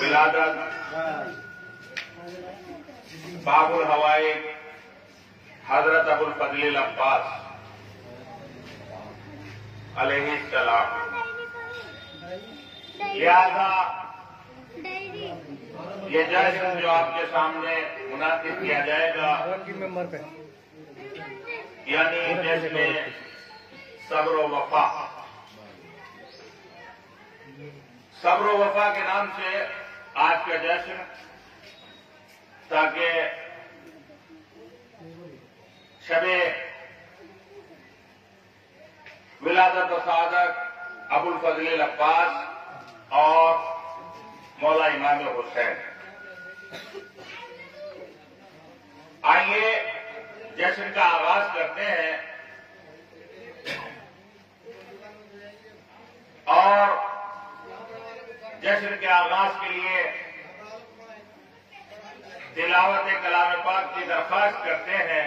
विलादत बाबुल हवाई हजरत अबुल फजल अब्बास अलैहिस्सलाम। लिहाजा ये जश्न जो आपके सामने मुनाकिब किया जाएगा, यानी जश्न सब्र व वफा, सब्र व वफा के नाम से आज का जश्न, ताकि शबे विलादत व सादत अबुल फजल अब्बास और मौला इमाम हुसैन। आइए जश्न का आगाज करते हैं और जश्न के आगाज के लिए तिलावत कलाम पाक की दरख्वास्त करते हैं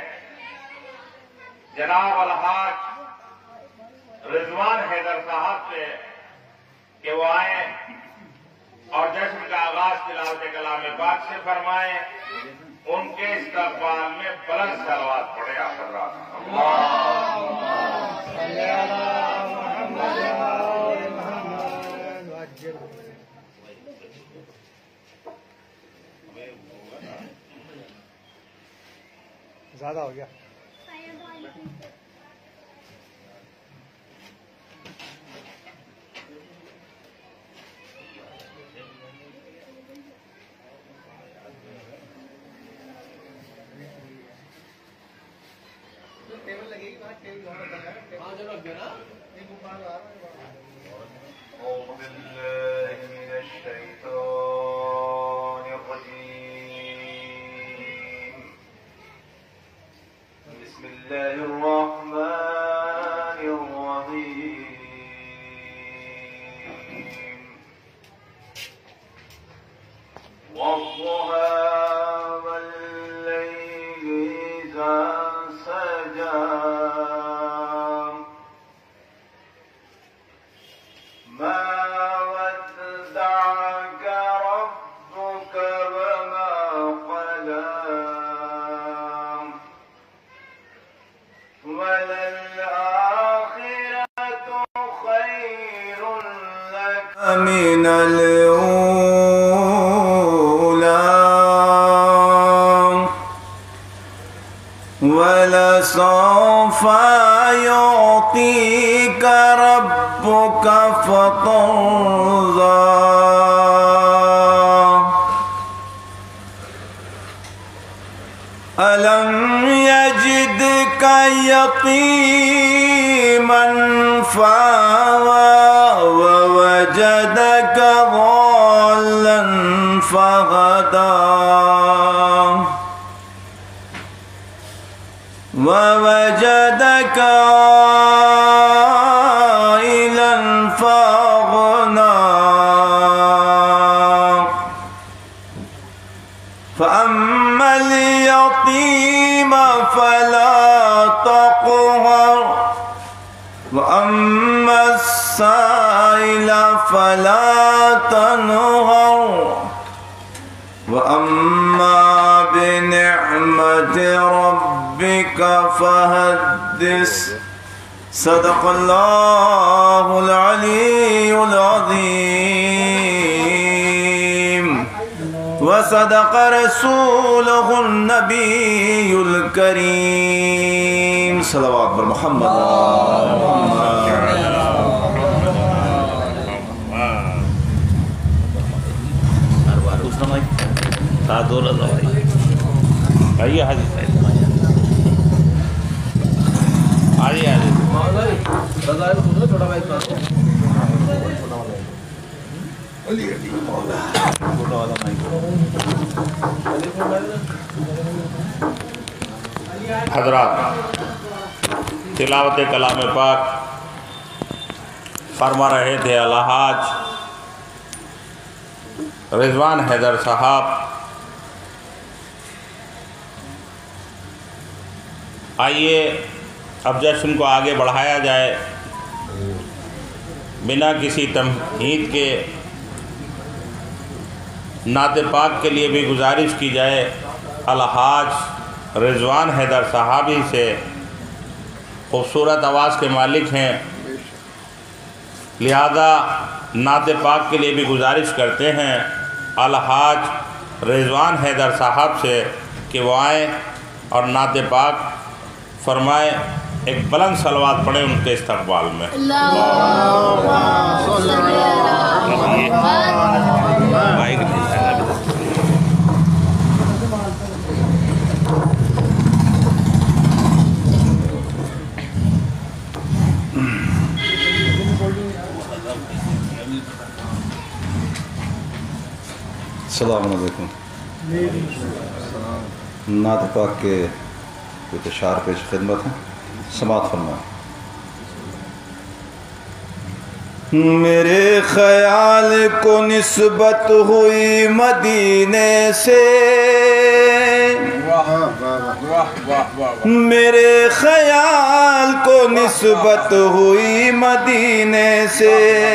जनाब अलहाज रिजवान हैदर साहब से कि वो आए और जश्न का आगाज तिलावत कलाम पाक से फरमाएं। उनके इस्तकबाल में बुलंद सलवात पढ़े आप हज़रात। ज्यादा हो गया। من الأولى ولسوف يعطيك ربك فترضى ألم يجدك يتيما فآوى ووجدك ضالا فهدى ووجدك عائلا فأغنى فأما اليتيم فلا تقهر وأما السائل فلا تنهر وأما بنعمة ربك فحدث صدق الله العلي العظيم وصدق رسوله النبي الكريم صلوات بر محمد आइए हाजी साहब आइए छोटा भाई हजरात, तिलावत कलाम पाक फरमा रहे थे अलहाज रिजवान हैदर साहब। आइए अब जश्न को आगे बढ़ाया जाए बिना किसी तमहीद के। नात पाक के लिए भी गुजारिश की जाए। अलहाज रिजवान हैदर साहब ही से खूबसूरत आवाज़ के मालिक हैं, लिहाजा नात पाक के लिए भी गुजारिश करते हैं अलहाज रिजवान हैदर साहब से कि वो आएँ और नात पाक फरमाए। एक बुलंद सलवात पढ़े उनके इस्तकबाल में। अस्सलामु अलैकुम। नात पाक के कुछ अशार पेश खिदमत हैं, समात फरमाएं। मेरे ख्याल को निस्बत हुई मदीने से, मेरे ख्याल को निस्बत हुई मदीने से,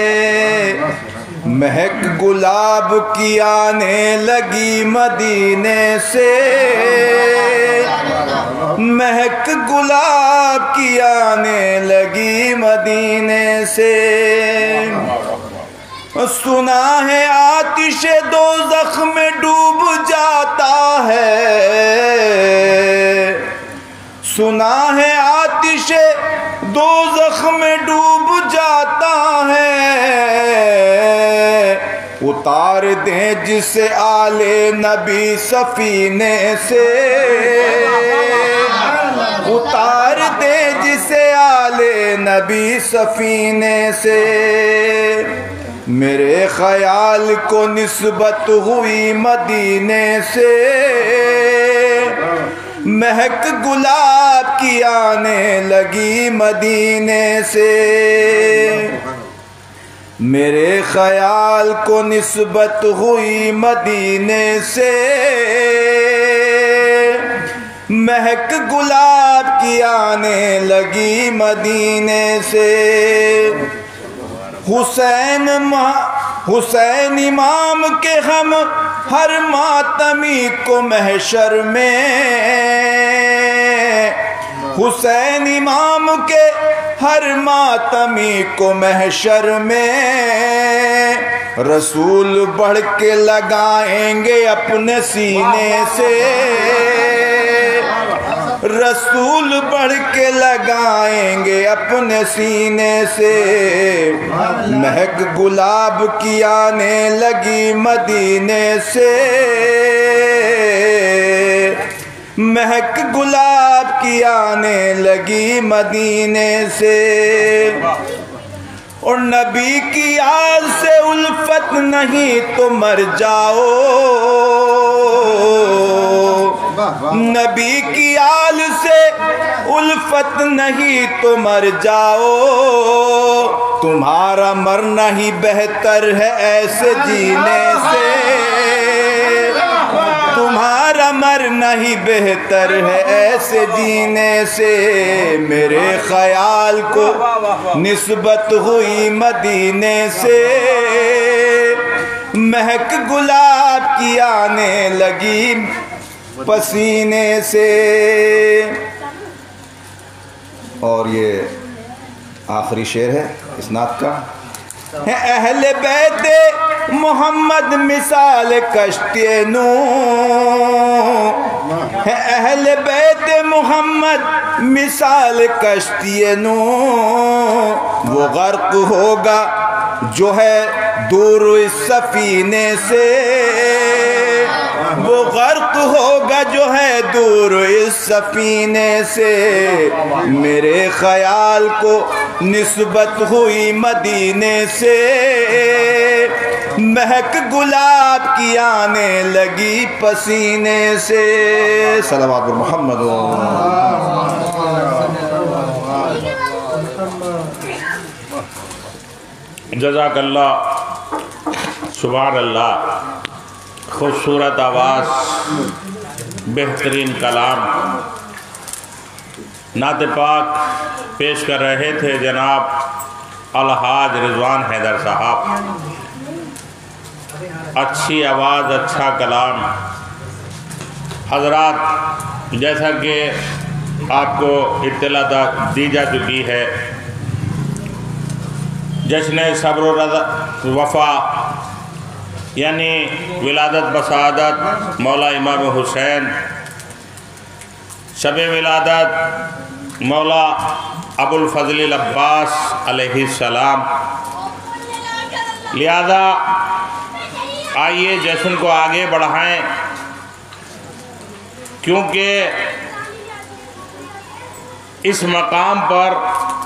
महक गुलाब की आने लगी मदीने से, महक गुलाब की आने लगी मदीने से। सुना है आतिश दोज़ख में डूब जाता है, सुना है आतिश दोज़ख में डूब जाता है, उतार दें जिसे आले नबी सफीने से, उतार दे जिसे आले नबी सफीने से। मेरे ख्याल को निस्बत हुई मदीने से, महक गुलाब की आने लगी मदीने से। मेरे ख्याल को निस्बत हुई मदीने से, महक गुलाब की आने लगी मदीने से। हुसैन इमाम के हम हर मातमी को महशर में, हुसैन इमाम के हर मातमी को महशर में, रसूल बढ़ के लगाएंगे अपने सीने से, रसूल बढ़ के लगाएंगे अपने सीने से। महक गुलाब की आने लगी मदीने से, महक गुलाब की आने लगी मदीने से। और नबी की आल से उल्फत नहीं तो मर जाओ, नबी की आल से उल्फत नहीं तो मर जाओ, तुम्हारा मरना ही बेहतर है ऐसे जीने से, तुम्हारा मरना ही बेहतर है ऐसे जीने से। मेरे ख्याल को निस्बत हुई मदीने से, महक गुलाब की आने लगी पसीने से। और ये आखिरी शेर है इस नात का। है अहले बैत मोहम्मद मिसाल कश्ते नू, है अहले बैत मोहम्मद मिसाल कश्ते नू, वो गर्क होगा जो है दूर इस सफीने से, वो गर्क होगा जो है दूर इस सफीने से। मेरे ख्याल को निस्बत हुई मदीने से, महक गुलाब की आने लगी पसीने से। सल्लल्लाहु अलैहि मोहम्मद। जज़ाकल्लाह, सुभान अल्लाह। खूबसूरत आवाज़, बेहतरीन कलाम। नात पाक पेश कर रहे थे जनाब अलहाज रिजवान हैदर साहब। अच्छी आवाज़, अच्छा कलाम। हजरात, जैसा कि आपको इत्तला दी जा चुकी है, जश्न सब्र वफ़ा यानी विलादत बसादत मौला इमाम हुसैन, शब विलादत मौला अबुल फजल अब्बास अलैहिस्सलाम। लिहाजा आइए जश्न को आगे बढ़ाएं, क्योंकि इस मकाम पर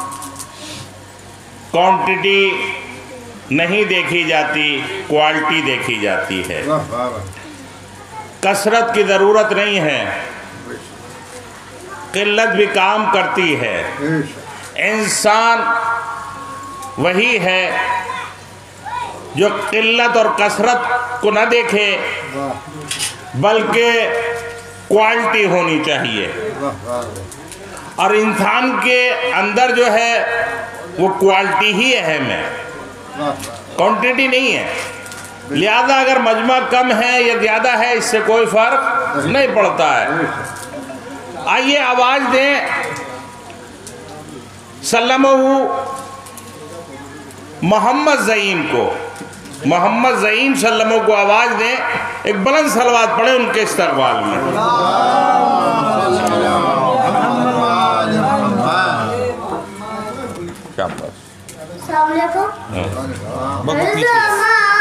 क्वांटिटी नहीं देखी जाती, क्वालिटी देखी जाती है। कसरत की ज़रूरत नहीं है, किल्लत भी काम करती है। इंसान वही है जो किल्लत और कसरत को न देखे, बल्कि क्वालिटी होनी चाहिए। और इंसान के अंदर जो है वो क्वालिटी ही अहम है, क्वांटिटी नहीं है। लिहाजा अगर मजमा कम है या ज़्यादा है, इससे कोई फर्क नहीं पड़ता है। आइए आवाज़ दें सल्लमहु मोहम्मद ज़ईम को, मोहम्मद ज़ईम सल्लमहु को आवाज़ दें। एक बुलंद सलवात पढ़े उनके इस्तक़बाल में। अस्सलाम वालेकुम।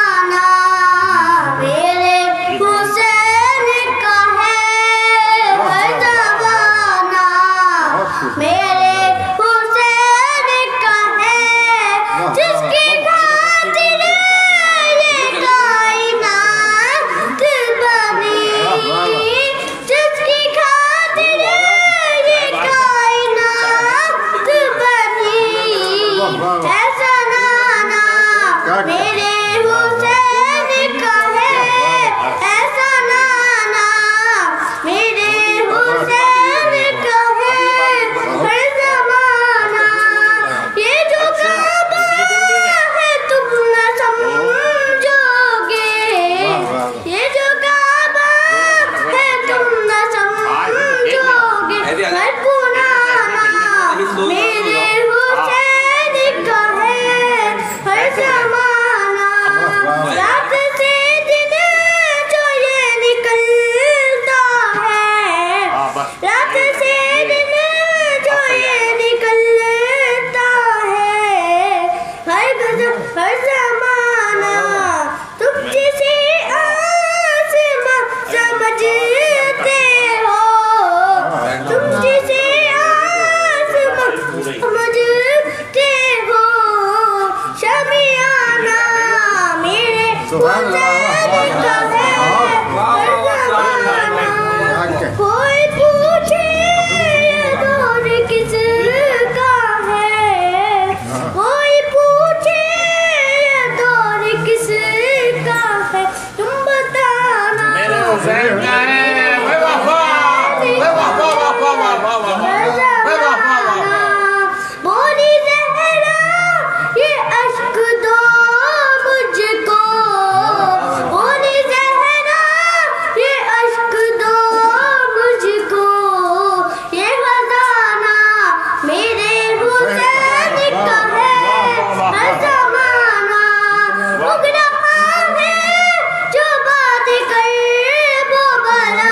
मेरे हुसैन का है हर ज़माना, मेरे हुसैन का है जिसकी खातिर ये कायनात बनी, जिसकी खातिर ये कायनात बनी। ऐसा नाना मेरे हुसैन का है, ऐसा नाना मेरे हुसैन का है हर ज़माना। ये जो काबा है तुम न समझोगे, ये जो काबा है तुम न समझोगे। हर पुराना मेरे हुसैन का है हर ज़माना। रात से दिन जो ये निकलता है, रात से दिन जो ये निकलता है, हर ज़माना तुम जिसे आसमां समझते हो, तुम जिसे आसमां समझते हो। शमियाना मेरे हुसैन का है हर ज़माना। कोई पूछे ये दौर किसका है, कोई पूछे ये दौर किसका है, तुम बताना। मेरे हुसैन का है। बोली ज़हरा ये अश्क दो मुझको, बोली ज़हरा ये अश्क दो मुझको। ये खजाना मेरे हुसैन का है हर ज़माना। उग रहा है जो बात कर वो बला,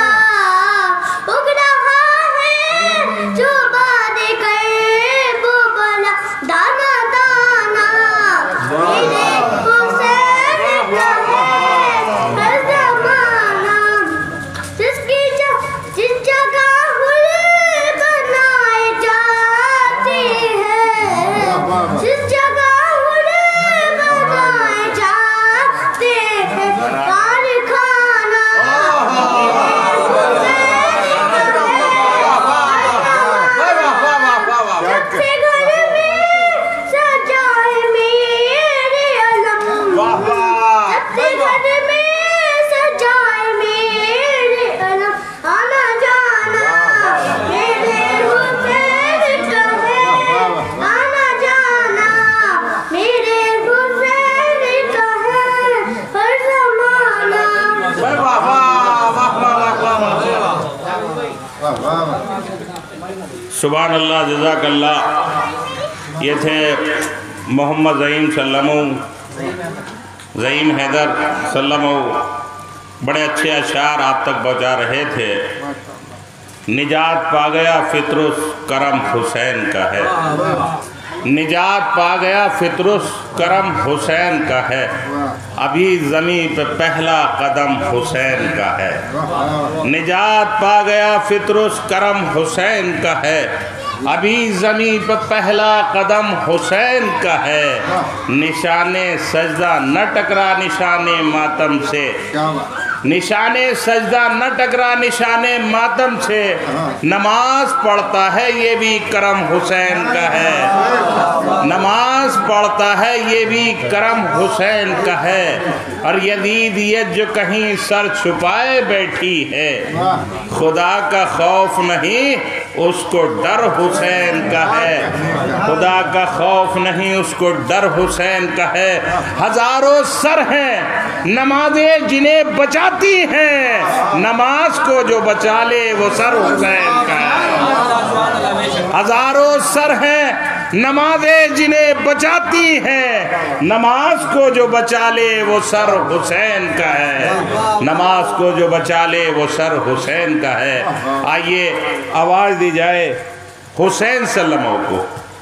सुभान अल्लाह, जज़ाकल्लाह। ये थे मोहम्मद ज़ईम सल्लमो, ज़ईम हैदर सल्लमो। बड़े अच्छे अशार आप तक पहुँचा रहे थे। निजात पा गया फित्रुस करम हुसैन का है, निजात पा गया फित्रुस करम हुसैन का है, अभी ज़मीं पे पहला कदम हुसैन का है। निजात पा गया फित्रुस करम हुसैन का है, अभी ज़मीं पे पहला कदम हुसैन का है। निशाने सजदा न टकरा निशाने मातम से, निशाने सजदा न टकरा निशाने मातम से, नमाज पढ़ता है ये भी करम हुसैन का है, नमाज पढ़ता है ये भी करम हुसैन का है। और यजीद ये जो कहीं सर छुपाए बैठी है, खुदा का खौफ नहीं उसको डर हुसैन का है, खुदा का खौफ नहीं उसको डर हुसैन का है। हजारों सर हैं नमाज़ें जिन्हें बचाती हैं, नमाज को जो बचा ले वो सर हुसैन का है। हजारों सर हैं नमाज़ें जिन्हें बचाती हैं, नमाज को जो बचा ले वो सर हुसैन का है, नमाज को जो बचा ले वो सर हुसैन का है। आइए आवाज़ दी जाए हुसैन सल्लमो को।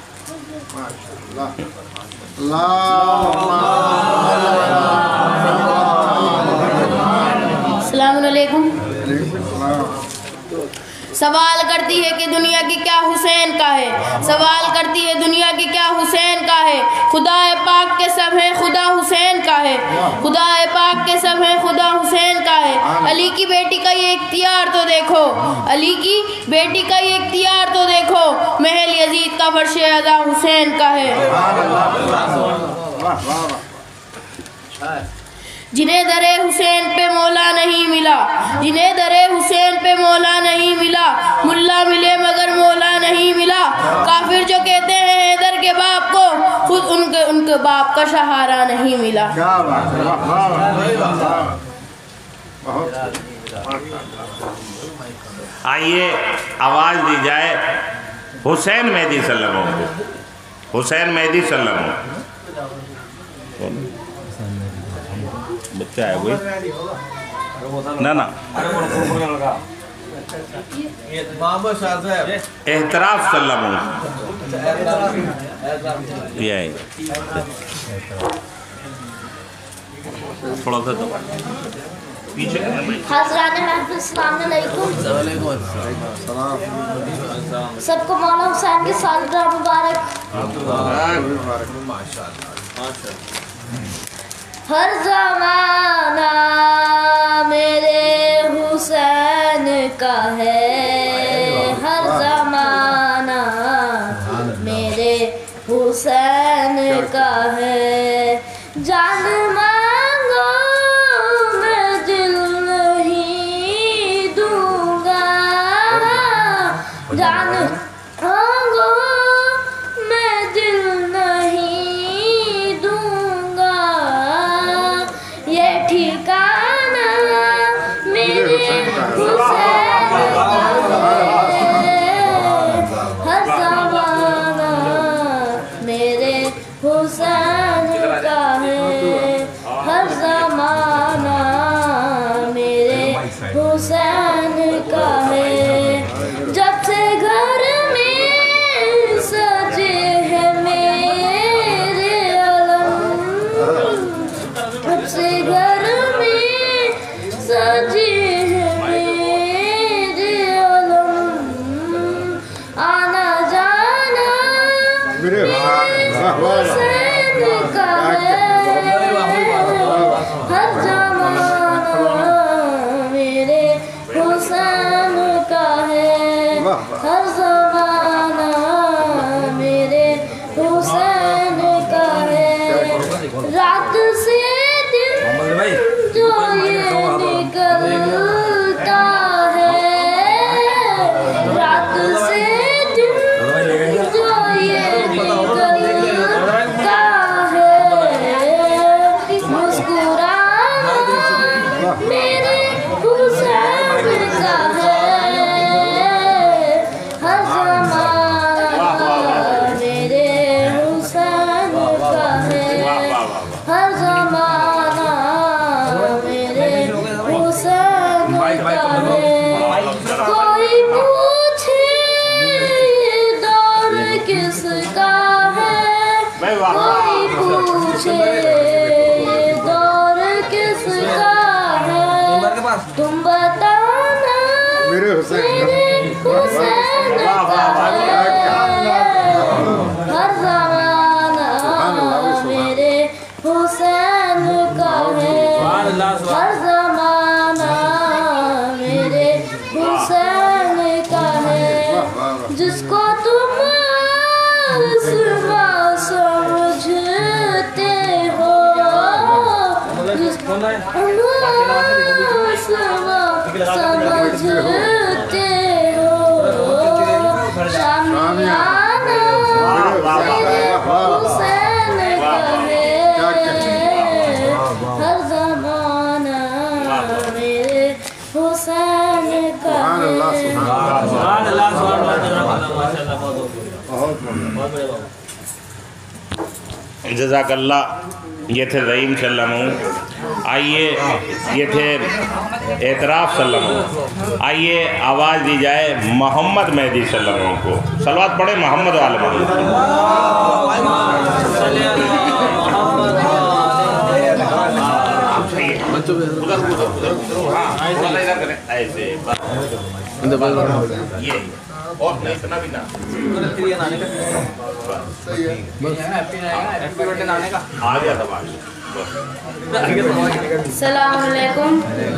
अस्सलामुअलैकुम। सवाल करती है कि दुनिया की क्या हुसैन का है, सवाल करती है दुनिया की क्या हुसैन का है। खुदा पाक के सब है खुदा हुसैन का है, खुदा पाक के सब है खुदा हुसैन का है। अली की बेटी का ये इख्तियार तो देखो, अली की बेटी का ये इख्तियार तो देखो, महल यजीद का फर्श अज़ा हुसैन का है। जिन्हें दरे हुसैन पे मौला नहीं मिला, जिन्हें दरे हुसैन पे मौला नहीं मिला, मुल्ला मिले मगर मौला नहीं मिला। काफिर जो कहते हैं हैदर के बाप को, खुद उनके बाप का सहारा नहीं मिला। आइए आवाज़ दी जाए हुसैन मेहदी सल्लमो को। हुसैन मेहदी सल्लमो बच्चा है कोई ना ना एहतराफ सल्लमो ये थोड़ा सा तो पीछे हज़रात महफ़िल अस्सलाम वालेकुम। सबको मौला हुसैन की सालगिरह मुबारक। हर ज़माना मेरे हुसैन का है, हर ज़माना मेरे हुसैन का है। जान मांगो मैं दिल नहीं दूंगा, जान मांगो मैं दिल नहीं दूंगा। ये ठिकाना मेरे हुसैन का है, हर ज़माना मेरे हुसैन का है, हर ज़माना मेरे हुसैन का है। जब से घर में सजे हैं मेरे अलम, जब से घर में सजे हैं मेरे अलम, आना जाना मेरे हुसैन का है, हर ज़माना मेरे हुसैन का है, हर ज़माना मेरे हुसैन का है। रात से दिन जो ये निकलता है, रात से दिन जो ये निकलता है, मुस्कुराना मेरे हुसैन का है, हर ज़माना कोई पूछे दौर किसका है, कोई पूछे दौर किसका है, तुम बताना मेरे हुसैन का है। हर ज़माना मेरे हुसैन का है, हर ज़माना मेरे हुसैन का है। जिसको तुम आसमां समझते हो, जिसको आसमां समझते हो, शामियाना मेरे हुसैन का है। हर ज़माना मेरे हुसैन का है। जज़ाकल्लाह। ये थे ज़ईम सल्लल्लाहु। आइए ये थे एतराफ़ सल्लल्लाहु। आइए आवाज़ दी जाए मोहम्मद मेहदी सल्लल्लाहु को। सलवात पढ़े मोहम्मद वाले ऐसे ये और नहीं इतना भी ना आ गया था बात। सलाम अलैकुम।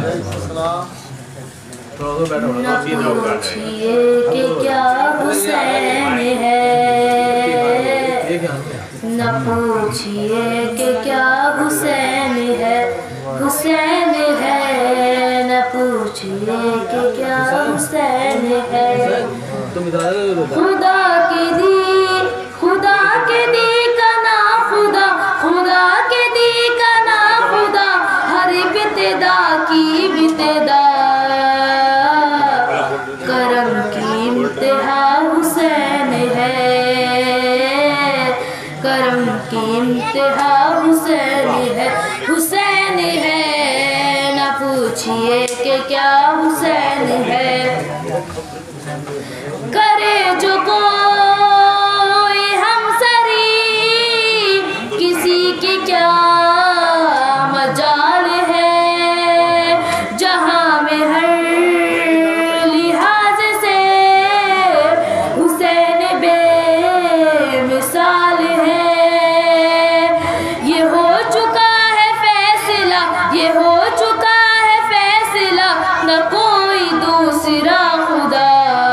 न पूछिए कि क्या हुसैन है, न पूछिए कि क्या हुसैन है, हुसैन है। न पूछिए कि क्या हुसैन है। खुदा की दी का ना खुदा, खुदा के दी का ना खुदा, हर बितदा की बितदा, करम की इम्तिहा हुसैन है, करम की इम्तिहा हुसैन है, हुसैन है। न पूछिए कि क्या हुसैन है। करे जो कोई हमसरी, किसी की क्या मजाल है, जहां में हर लिहाज से हुसैन बेमिसाल है। ये हो चुका है फैसला, ये हो चुका है फैसला, न कोई दूसरा खुदा,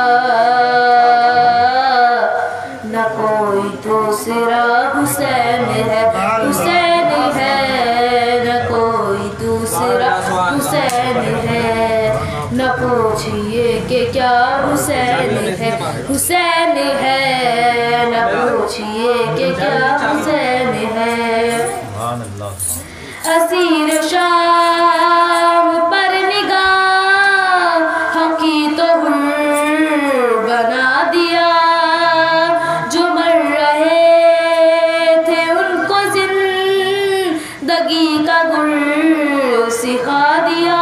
न कोई दूसरा हुसैन है, हुसैन है। न कोई दूसरा हुसैन है। न पूछिए कि क्या हुसैन है, हुसैन है। न पूछिए कि क्या हुसैन है। असीर शाम पर निगाह की तो बना दिया, जो मर रहे थे उनको जिंदगी का गुल सिखा दिया।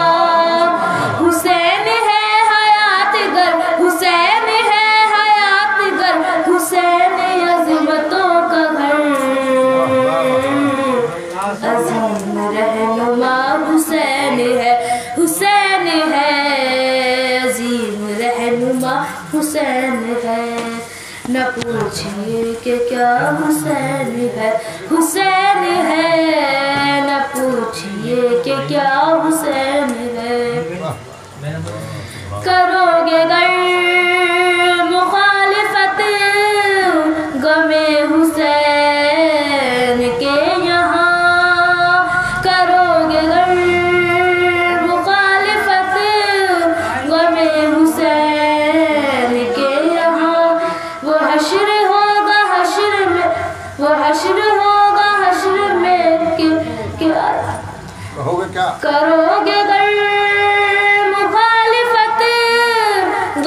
हुसैन है हयात गर, हुसैन है हयात गर, हुसैन अज़मतों का घर, अज़ीम रहनुमा हुसैन है, हुसैन है। अज़ीम रहनुमा हुसैन है। न पूछिए कि क्या हुसैन है, हुसैन है। न पूछिए कि क्या हुसैन है। करोगे गर मुखालिफत गमे हुसैन के यहाँ, करोगे गर मुखालिफत गमे हुसैन के यहाँ, वो हश्र होगा हश्र में, वो हश्र होगा हश्र में कहोगे क्या? करोगे गर मुखालिफत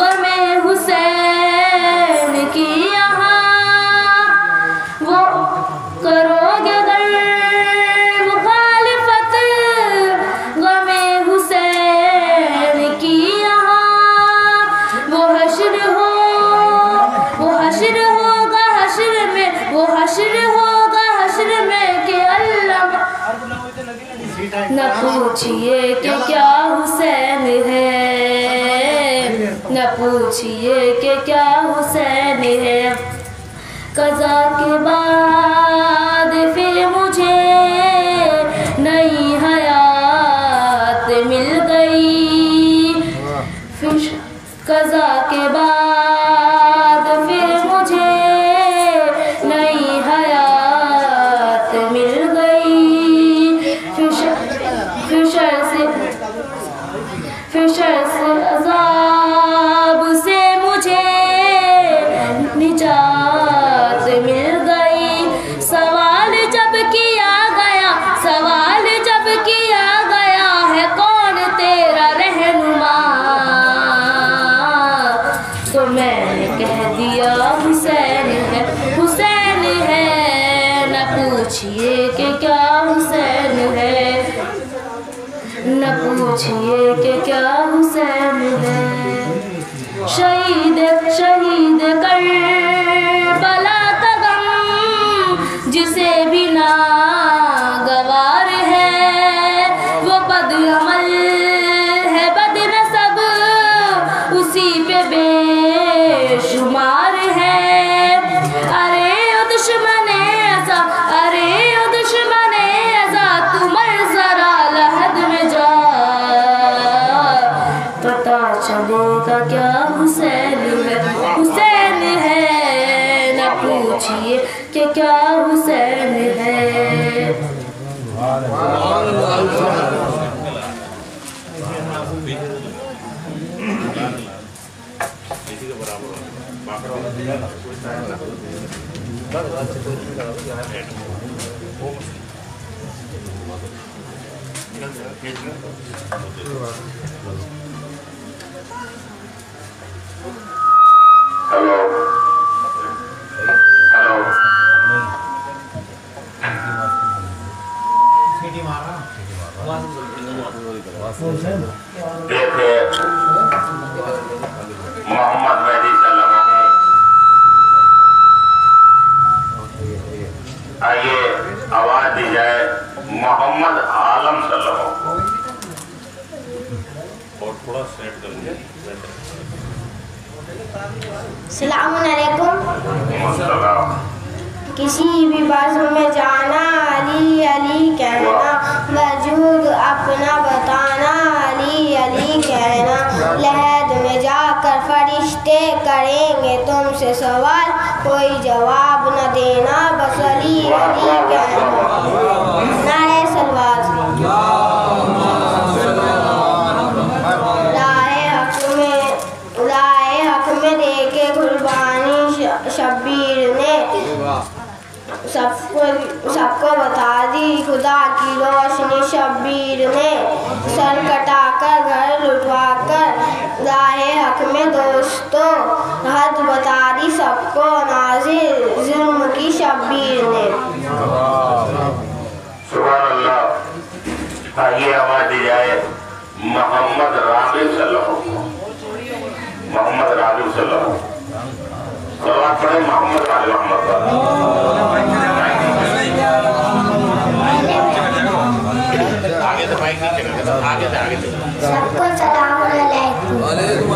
पूछिए कि क्या हुसैन है, न पूछिए कि क्या हुसैन है। कज़ा के बाद फिर मुझे नई हयात मिल गई, कज़ा के बाद फिर मुझे नई हयात मिल गई। फिशर से अज़ाब से मुझे निजात मिल गई। सवाल जब किया गया है कौन तेरा रहनुमा, तो मैंने कह दिया हुसैन है। न पूछिए कि क्या हुसैन है, न पूछिए कि क्या हुसैन है। शहीद करबला का गम जिसे भी ना गवार है, वो बदअमल है बदनसब उसी पे बेशुमार है। अरे ओ दुश्मने ऐसा तू मर जरा लहद में जा, पता चलेगा क्या हुसैन है। न पूछिए कि क्या हुसैन है। हेलो देखे मोहम्मद मेहदी सल्लल्लाहु, आइए आवाज दी जाए मोहम्मद आलम सल्लल्लाहु। और थोड़ा सेट कर लीजिए। अस्सलाम वालेकुम। किसी भी बज़्म में जाना, अली अली कहना, वजूद अपना बताना, अली अली कहना। लहद में जाकर फरिश्ते करेंगे तुमसे सवाल, कोई जवाब न देना, बस अली अली कहना। नारे सलवात। लाए हक में देके गुरबानी शब्बीर ने सबको बता दी खुदा की रोशनी। शब्बीर ने सर कटाकर घर लुटवाकर राहे हक में दोस्तों हद बता दी सबको नाज़िर जुल्म की शब्बीर ने। सुभान अल्लाह। आइए आवाज दी जाए मोहम्मद रागिब सल्लल्लाहु। मोहम्मद रागिब सल्लल्लाहु सलात पढ़े मोहम्मद रागिब आगे से सबको सलाम अलैकुम।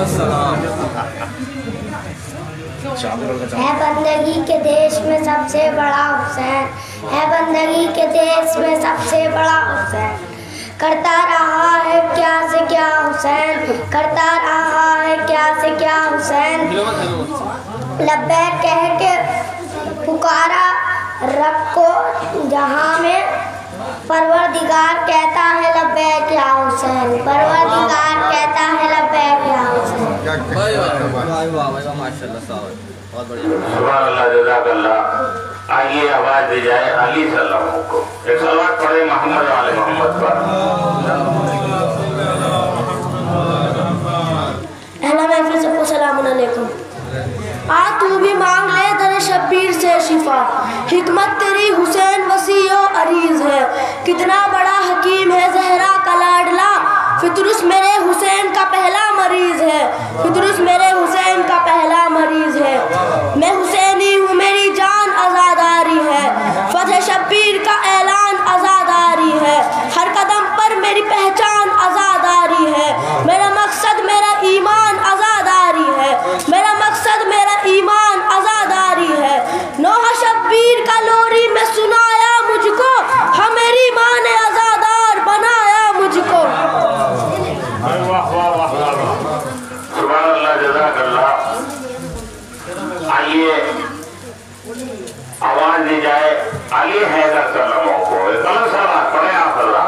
है बंदगी के देश में सबसे बड़ा हुसैन, है बंदगी के देश में सबसे बड़ा हुसैन। करता रहा है क्या से क्या हुसैन, करता रहा है क्या से क्या हुसैन। लब्बैक कह के पुकारा रब को जहाँ में, परवरदिगार कहता है लब्बैक या हुसैन, परवरदिगार कहता है लब्बैक या हुसैन। सुभान अल्लाह जज़ाकल्लाह। आइए आवाज दी जाए अली सल्लल्लाहु को। एक सलात पढ़े मोहम्मद वाले मोहम्मद पर। सबको सलाम अलैकुम। आ तू भी मांग ले दर शब्बीर से शिफा, हिकमत तेरी हुसैन वसीओ अरीज है। कितना बड़ा हकीम है जहरा का लाडला, फितरुस मेरे हुसैन का पहला मरीज है, फितरुस मेरे हुसैन का पहला मरीज है। मैं हुसैनी हूँ मेरी जान आज़ादारी है, फतह शब्बीर का ऐलान आज़ादारी है। हर कदम पर मेरी पहचान अली हैदर सल्लल्लाहु अलैहि वसल्लम सलात पढ़े आप अल्लाह।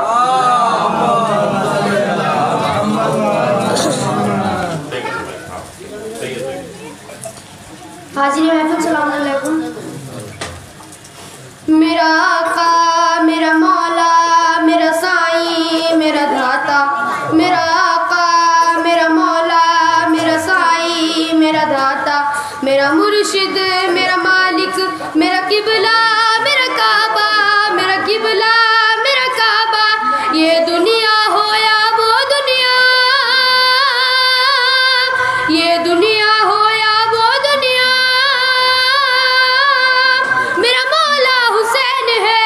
हाजिर महफिल सलाम अलैकुम। मेरा आका, मेरा मौला, मेरा साईं, मेरा दाता, मेरा आका, मेरा मौला, मेरा साईं, मेरा दाता, मेरा मुर्शिद, मेरा मालिक, मेरा किबला, मेरा काबा, मेरा किबला, मेरा काबा। ये दुनिया हो या वो दुनिया, ये दुनिया हो या वो दुनिया, मेरा मौला हुसैन है,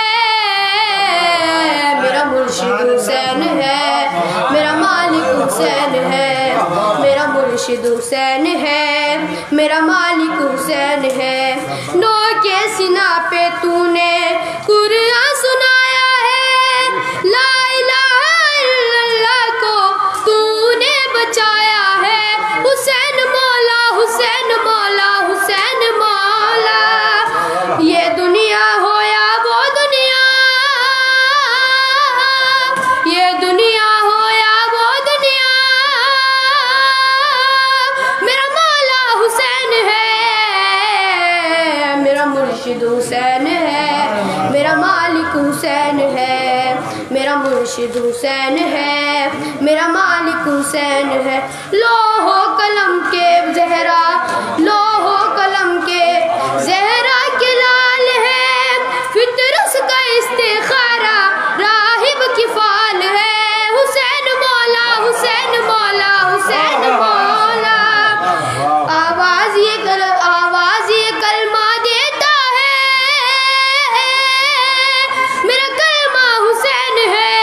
मेरा मुर्शिद हुसैन है, मेरा मालिक हुसैन है, मेरा मुर्शिद हुसैन है, मेरा मालिक हुसैन है। नो के सीना पे तूने कुरान सुनाया है, ला इलाहा इल्लल्लाह को तूने बचाया है। हुसैन मौला, हुसैन मौला, हुसैन मौला। ये दुनिया हो या वो दुनिया, ये दुनिया हो या वो दुनिया, मेरा मौला हुसैन है, मेरा मुर्शिद हुसैन है, मेरा मालिक हुसैन है, मेरा मुर्शिद हुसैन है, मेरा मालिक हुसैन है। लोहो कलम के जहरा, लोहो कलम के जहरा के लाल है, फितरस का इस्तिखारा राहिब की फाल है। हुसैन मौला, हुसैन मौला, हुसैन मौला। आवाज ये कलमा देता है, मेरा कलमा हुसैन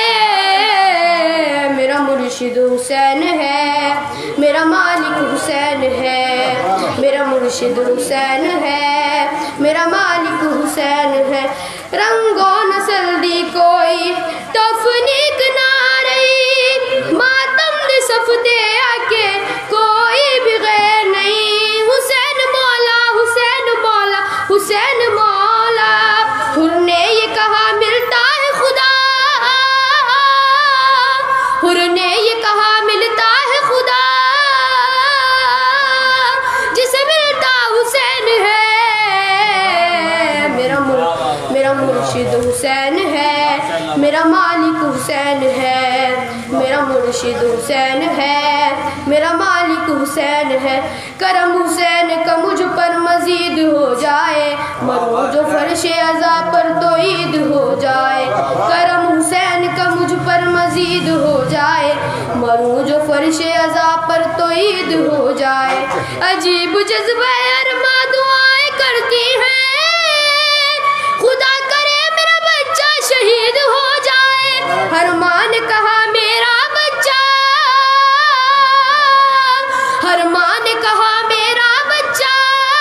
है, मेरा मुर्शिद हुसैन है, मेरा मालिक हुसैन है, मेरा मुर्शिद हुसैन है, मेरा मालिक हुसैन है। रंगो नस्ल दी कोई तफनीक ना रही, मातम दे सफदे आके कोई भी गैर नहीं। हुसैन मौला, हुसैन मौला, हुसैन मौला। हुर ने ये कहा मिलता है खुदा, हुर ने ये कहा मिलता है खुदा, जिसे मिलता हुसैन है। मेरा मुर्शिद हुसैन है, मेरा मालिक हुसैन है, मेरा मुर्शिद हुसैन है, मेरा मालिक हुसैन है। करम हुसैन का मुझ पर मजीद हो जाए, मरूं जो फर्शे अज़ा पर तो ईद हो जाए। करम हुसैन का मुझ पर मजीद हो जाए, मरूं जो फर्शे अज़ा पर तो ईद हो जाए। अजीब जज्बा अरमा दुआएं करती हैं, खुदा करे मेरा बच्चा शहीद हो जाए। हर माँ ने कहा मेरा बच्चा, हर माँ ने कहा मेरा बच्चा,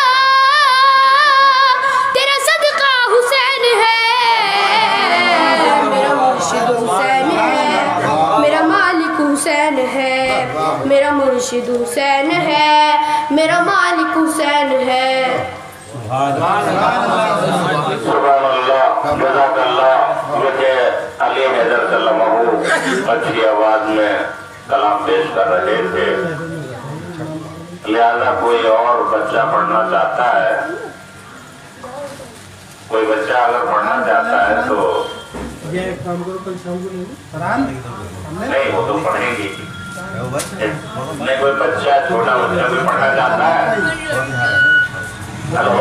तेरा सदका हुसैन है। मेरा मुर्शिद हुसैन है, मेरा मालिक हुसैन है, मेरा मुर्शिद हुसैन है, मेरा मालिक हुसैन है। मुझे अली हैदर सल्लल्लाहु अच्छी आवाज में कलाम पेश कर रहे थे, लिहाजा कोई और बच्चा पढ़ना चाहता है, कोई बच्चा अगर पढ़ना चाहता है तो नहीं, वो तो पढ़ेंगे नहीं। कोई बच्चा, छोटा बच्चा कोई पढ़ना चाहता है? हेलो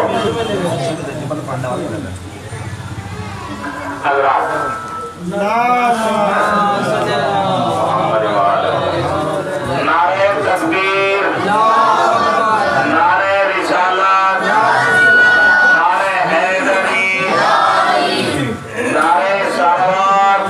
नारे तकबीर, नारे रिसालत, नारे हैदरी, नारे सलावत।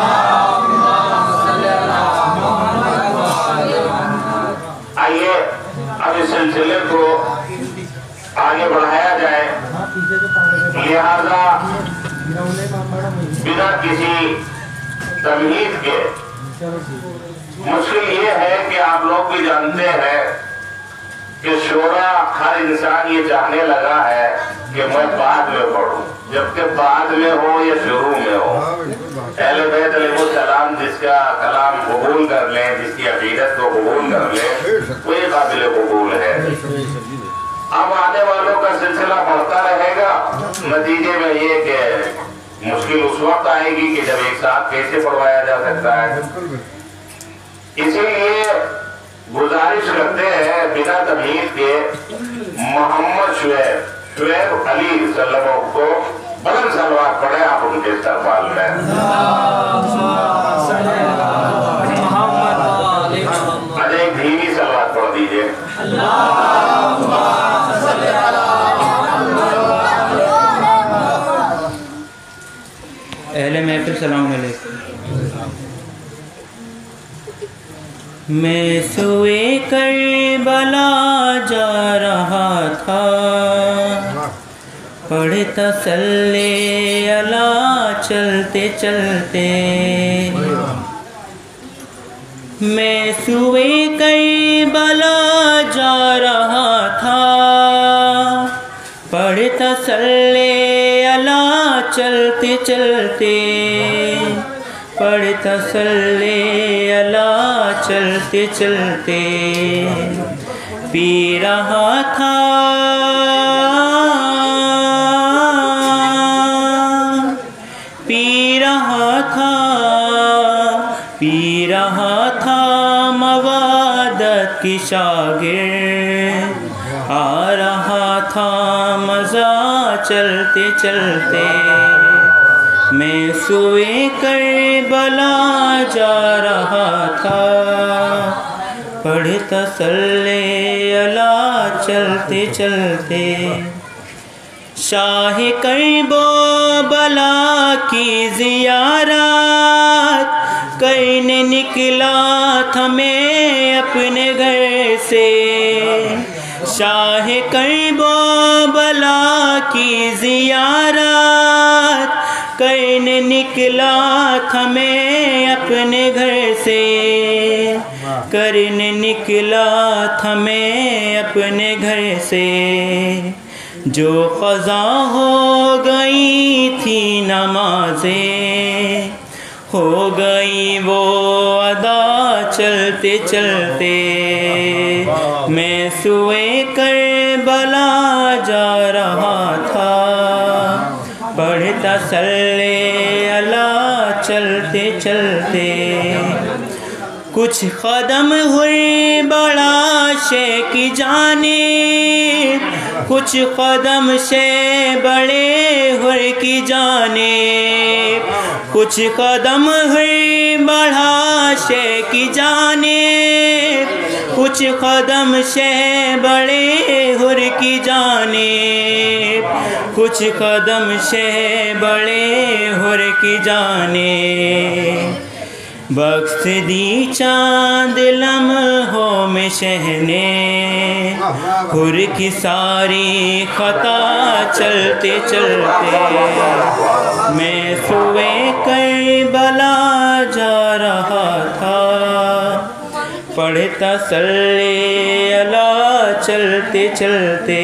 आइए अब इस सिलसिले को आगे बढ़ाया जाए, लिहाजा बिना किसी तमहीद के। मुश्किल ये है कि आप लोग भी जानते हैं कि शोरा हर इंसान ये चाहने लगा है कि मैं बाद में पढ़ूं, जबकि बाद में हो या शुरू में हो। अहले बैत अलैहिस्सलाम जिसका कलाम कबूल कर लें, जिसकी अकीदत को कबूल कर लें, वही काबिल कबूल है। अब आने वालों का सिलसिला बढ़ता रहेगा। नतीजे में ये कि मुश्किल उस वक्त आएगी कि जब एक साथ कैसे पढ़वाया जा सकता है। इसीलिए गुजारिश करते हैं बिना तमीज के मोहम्मद शुएब अली सल्लल्लाहु को बुलंद सलवात पढ़े आप उनके इस्तकबाल में। अजय एक धीमी सलवात पढ़ दीजिए। अहले महफिल सलाम अलैकुम। मैं सोए करबला जा रहा था, पढ़ता सल्ले अला चलते चलते। मैं सोए करबला जा रहा था, पढ़ता सल्ले अला चलते चलते। पढ़ता सल्ले अला चलते चलते। पी रहा था मवादत की शागिर। आ रहा था मज़ा चलते चलते। मैं सोए करबला जा रहा था, पढ़ता सल्ले अला चलते चलते। शाह करबला की ज़ियारत करने निकला था मैं अपने घर से। शाह करबला की ज़ियारत करने निकला था मैं अपने घर से। करने निकला था मैं अपने घर से। जो क़ज़ा हो गई थी नमाज़ें, हो गई वो अदा चलते चलते। मैं सोए करबला जा रहा था, पढ़ता सल्ले अला चलते चलते। कुछ कदम हुए बड़ा शे की जाने, कुछ कदम से बड़े हुए की जाने। कुछ कदम हुए बढ़ा शे की जाने, कुछ कदम से बड़े हुर की जाने। कुछ कदम से बड़े हुर की जाने। बख्श दी चांद लम्हों में शहने, हुर की सारी खता चलते चलते। मैं सोए करबला जा रहा था, पढ़ता सल्ले अला चलते चलते।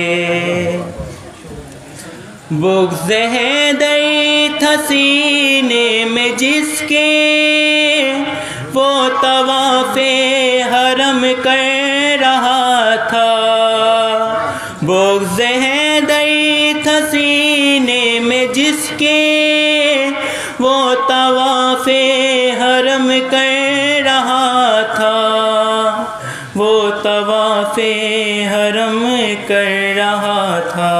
बुग़्ज़ हैदर था सीने में जिसके, वो तवाफ़े हरम कर रहा था। बुग़्ज़ हैदर था सीने में जिसके, वो तवाफ़े हरम कर रहा था। वो तवाफ़े हरम कर रहा था।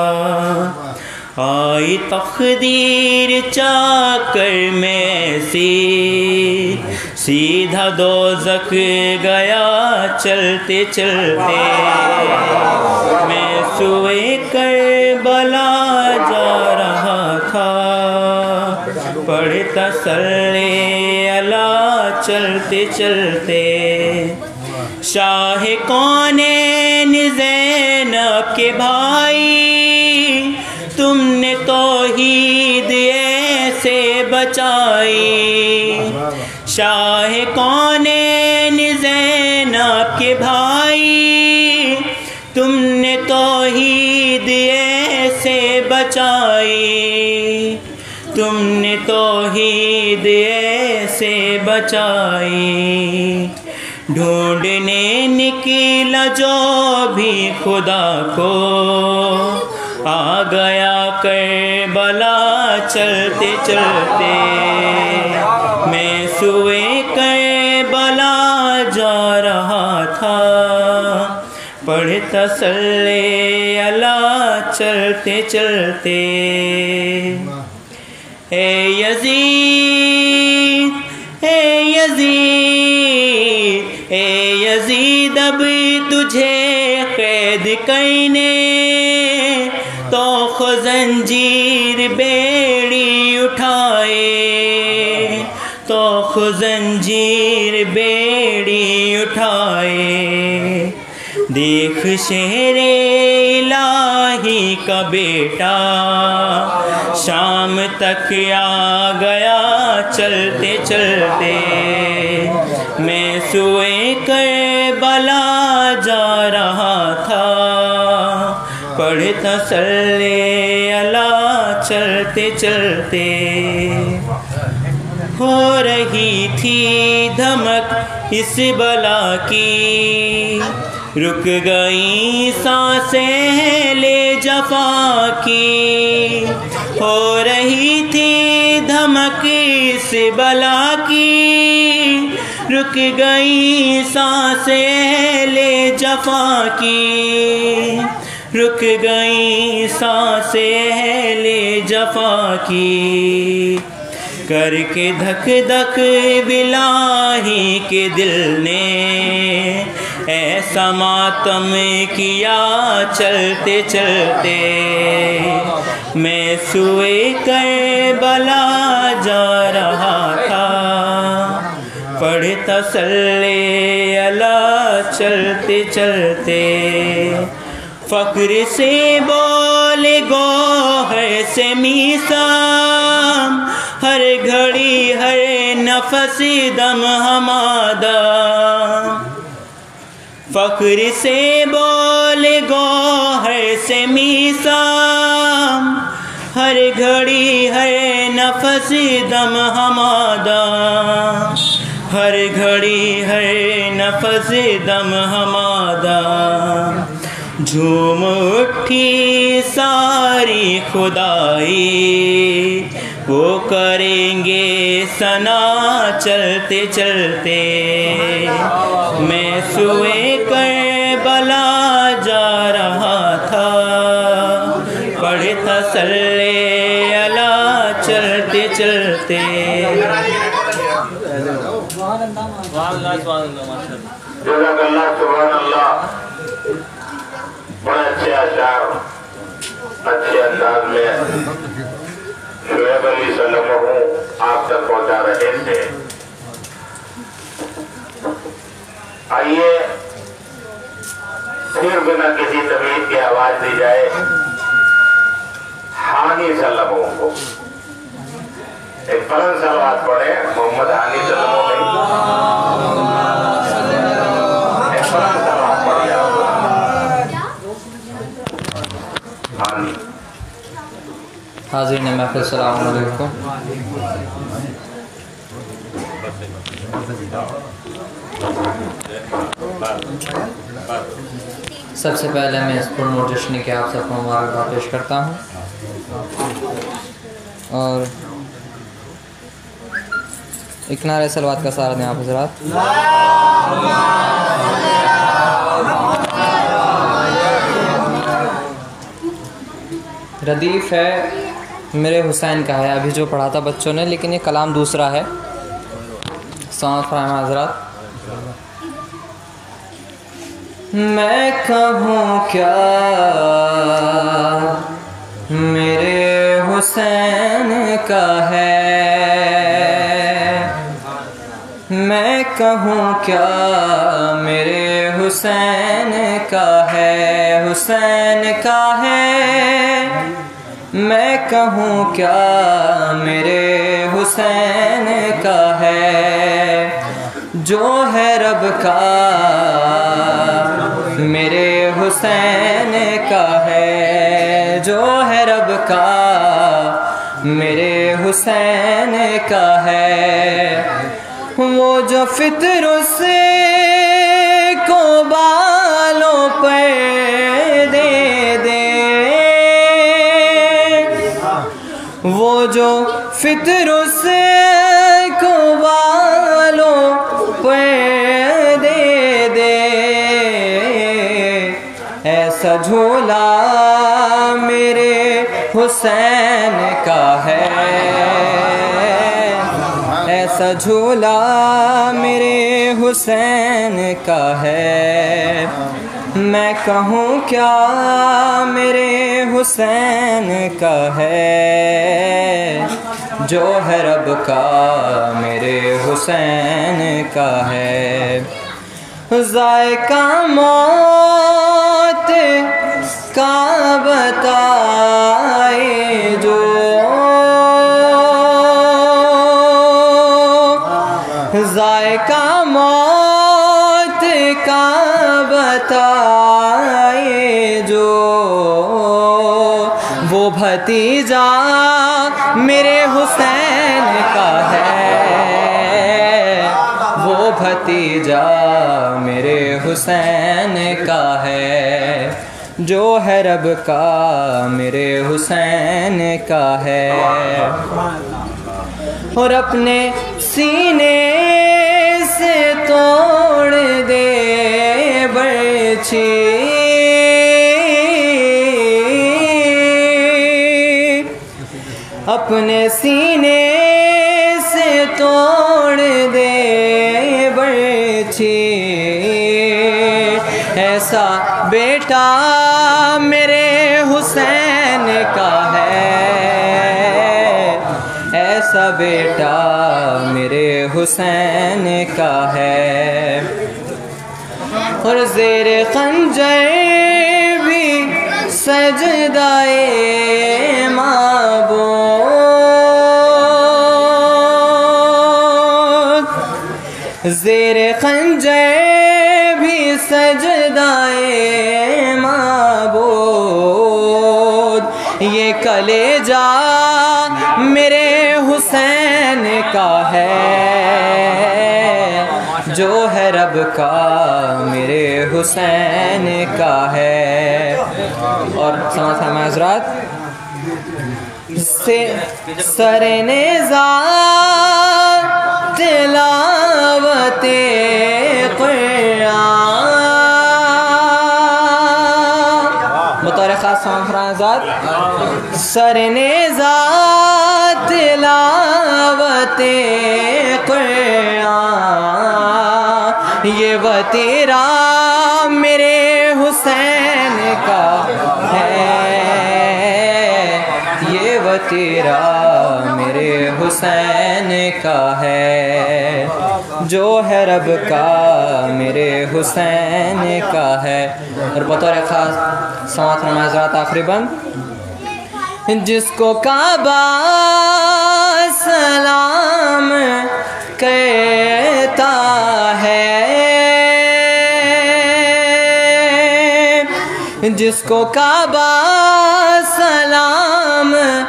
आई तक़दीर चाकर में सीधा दोज़ख गया चलते चलते। मैं सोए करबला जा रहा था, पढ़ता सल्ले अला चलते चलते। शाह कौनैन ज़ैनब के भाई, तुमने तौहीद ऐसे बचाई। शाह कौनैन ज़ैनब के भाई, तुम से बचाई, तुमने तौहीद ऐसे बचाई। ढूंढने निकला जो भी खुदा को, आ गया करबला चलते चलते। मैं सुए करबला जा रहा था, पढ़ता सल्ले अला चलते चलते। ए यजीद, ए यजीद, ए यजीद, अब तुझे कैद करने तो जंजीर बेड़ी उठाए, तो जंजीर बेड़ी उठाए। देख शेरे इलाही का बेटा शाम तक आ गया चलते चलते। मैं सुए करबला जा रहा था, पढ़ता सल्ले अला चलते चलते। हो रही थी धमक इस बला की, रुक गई सांसें ले जफा की। हो रही थी धमक इस बला की, रुक गई सांसें ले जफा की। रुक गई सांसें ले जफा की। करके धक धक बिलाही के दिल ने ऐसा मातम किया चलते चलते। मैं सुए करबला जा रहा था, पढ़ता सल्ले अला चलते चलते। फ़क्र से बोले गौहर से मीसाम, हर घड़ी हर नफस दम हमादा। फ़क्र से बोले गौहर से मीसाम, हर घड़ी हर नफस दम हमादा। हर घड़ी हर नफस दम हमादा। झूम उठी सारी खुदाई, वो करेंगे सना चलते चलते। मैं सुए करबला जा रहा था, पढ़ता सल्ले अला चलते चलते। जज़ाकल्लाह, सुभान अल्लाह। बड़े अच्छे अशार, अच्छे अंदाज में शुएब अली सल्लल्लाहु आप तक पहुंचा रहे थे। आइए फिर बिना किसी तमीज की आवाज दी जाए हानी सल्लल्लाहु को। एक फलन सलवात पढ़े मोहम्मद हानी सल्लल्लाहु में। एक फलन सलवात पढ़िए हानी। हाज़रीन महफ़िल, अस्सलामु अलैकुम। सबसे पहले मैं इस पर नोटिशन के आप सबको मुबारकबाद पेश करता हूँ और एक नारे सलवात का सहारा दें आप हज़रात। रदीफ़ है मेरे हुसैन का है, अभी जो पढ़ा था बच्चों ने, लेकिन ये कलाम दूसरा है। सौंफ फरमाएं हज़रात। मैं कहूँ क्या मेरे हुसैन का है, मैं कहूँ क्या मेरे हुसैन का है, हुसैन का है। मैं कहूँ क्या मेरे हुसैन का है, जो है रब का मेरे हुसैन का है, जो है का मेरे हुसैन का है। वो जो फित्र से को बालों पर दे दे, वो जो फित्र से को बालों पर दे दे, ऐसा झूला मेरे हुसैन का है, ऐसा झूला मेरे हुसैन का है। मैं कहूँ क्या मेरे हुसैन का है, जो है रब का मेरे हुसैन का है। ज़ायका मौत का बताए जो, ज़ायका मौत का बताए जो, वो भतीजा मेरे हुसैन का है, वो भतीजा मेरे हुसैन का है, जो है रब का मेरे हुसैन का है। और अपने सीने से तोड़ दे बर्छी, अपने सीने से तोड़ दे बर्छी, ऐसा बेटा मेरे हुसैन का है, ऐसा बेटा मेरे हुसैन का है। और ज़ेरे खंजर भी सजदाए माबूद, ज़ेरे खंजर भी सजदाए माबूद, ये कलेजा मेरे हुसैन का है, जो है रब का मेरे हुसैन का है। और समाज हज़रात से सरनेज़ा तिलावते कुरान, बतौर ख़ास समाज सरनेज़ा तिलावते कुरान, ये वो तेरा मेरे हुसैन का है, ये वो तेरा मेरे हुसैन का है, जो है रब का मेरे हुसैन का है। और बतौर ख़ास समात नमाज़ात आखिरी बंद, जिसको काबा सलाम कहता है, जिसको काबा सलाम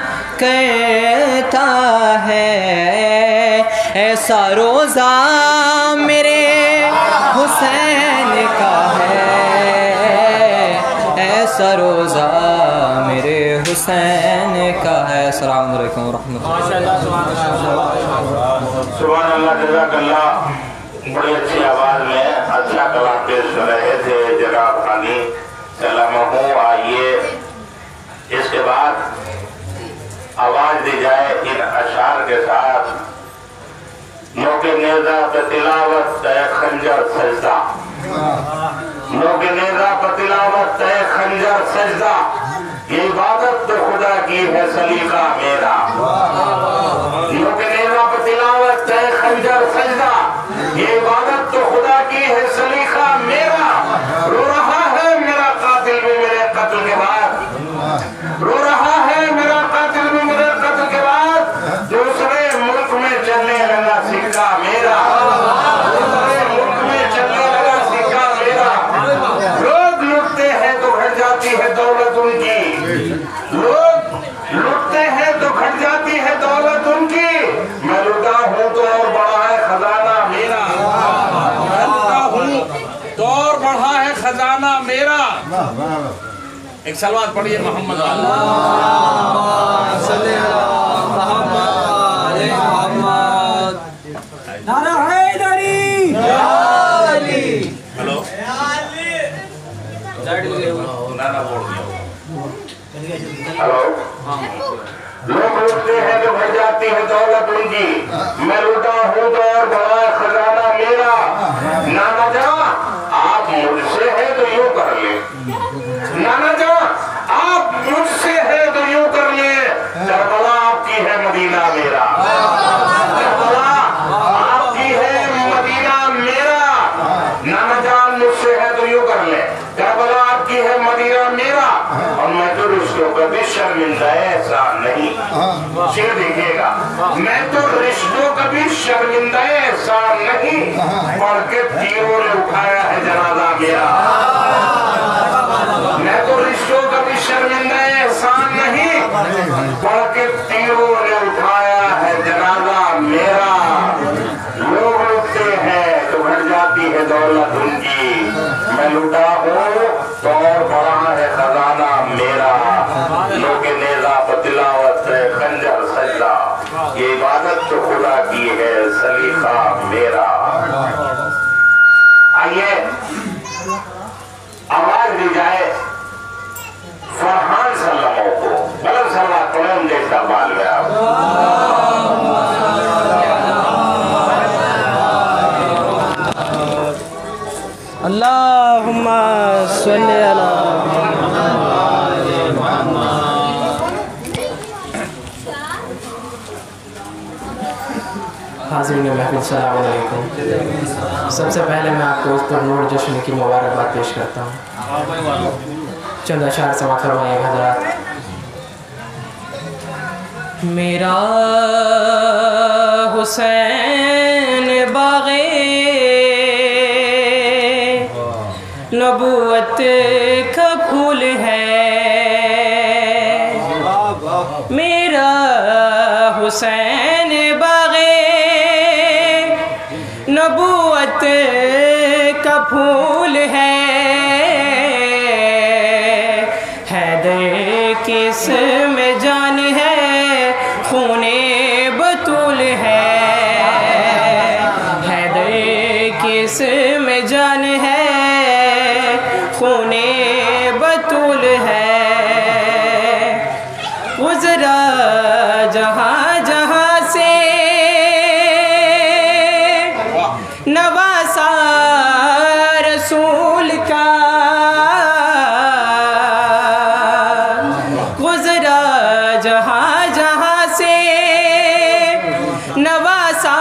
कहता है, ऐसा रोज़ा मेरे हुसैन का है, ऐसा रोज़ा मेरे हुसैन का है। अस्सलाम वालेकुम रहमतुल्लाह। सुभान अल्लाह, जज़ाकल्लाह। बड़ी अच्छी आवाज में अच्छा कलाम पेश कर रहे थे जनाब खानी सलामहू। आइए इसके बाद आवाज दी जाए इन अशार के साथ। नोके नेज़ा पे तिलावत तय खंजर सजदा, नोके नेज़ा पे तिलावत तय खंजर सजदा, ये इबादत तो खुदा की है सलीका मेरा। नोके नेज़ा पे तिलावत तय खंजर सजदा, ये इबादत तो खुदा की है सलीका मेरा। रो रहा है मेरा कातिल भी मेरे कत्ल के बाद, रो रहा है मेरा कातिल भी मेरे कत्ल के बाद। दूसरे मुल्क में चलने लगा सिक्का मेरा, दूसरे मुल्क में चलने लगा सिक्का मेरा। लोग लुटते हैं तो घट जाती है दौलत उनकी, लोग खजाना मेरा। एक सलवात पढ़िए मोहम्मद हेलो हेलो। लोग लूटते हैं तो भर जाती है दौलत उनकी, मैं लूटा हूँ तो और बड़ा खजाना मेरा। नाना जा आप मुझसे है तो यूं कर ले, नाना जा आप मुझसे है तो यूं कर ले। करबला आपकी है मदीना मेरा, करबला आपकी है मदीना मेरा। नाना जान मुझसे है तो यूं कर ले, करबला आपकी है मदीना मेरा। और मैं तो रिश्तों कभी शर्मिंदा ऐसा नहीं, शेर देखिएगा, मैं तो रिश्तों कभी शर्मिंदा ऐसा नहीं, पढ़ के तीरों ने उठाया है जनाजा मेरा। मैं तो रिश्तों कभी शर्मिंदा ऐसा नहीं, पढ़ के तीरों ने उठाया है जनाजा मेरा। लोग लूटते हैं तो भर जाती है दौलत उनकी, मैं लूटा हूँ तो और बड़ा है खजाना मेरा। लोग नेजा बतिलावत है खंजर सजदा, ये इबादत तो खुदा की है सलीखा मेरा। आइए आवाज दी जाए फरहान सल्लमों को, बलम सलवात पढ़े उनके इस्तेमाल में आप। अल्लाहुम्मा सल्ली अला हाज़िरीन महफ़िल, अस्सलामु अलैकुम। सबसे पहले मैं आपको उस पर नूर जश्न की मुबारकबाद पेश करता हूँ। चंद अशार समाअत फरमाइएगा हज़रात। मेरा हुसैन बाग़े नबूवत का फूल है, मेरा हुसैन बाग़े नबूवत का फूल है। हैदर किस में जान है, खूने बतूल है। हैदर किस में जान है, खूने बतूल है। गुज़रा जहाँ जहाँ से नवासा रसूल का, गुज़रा जहाँ जहाँ से नवासा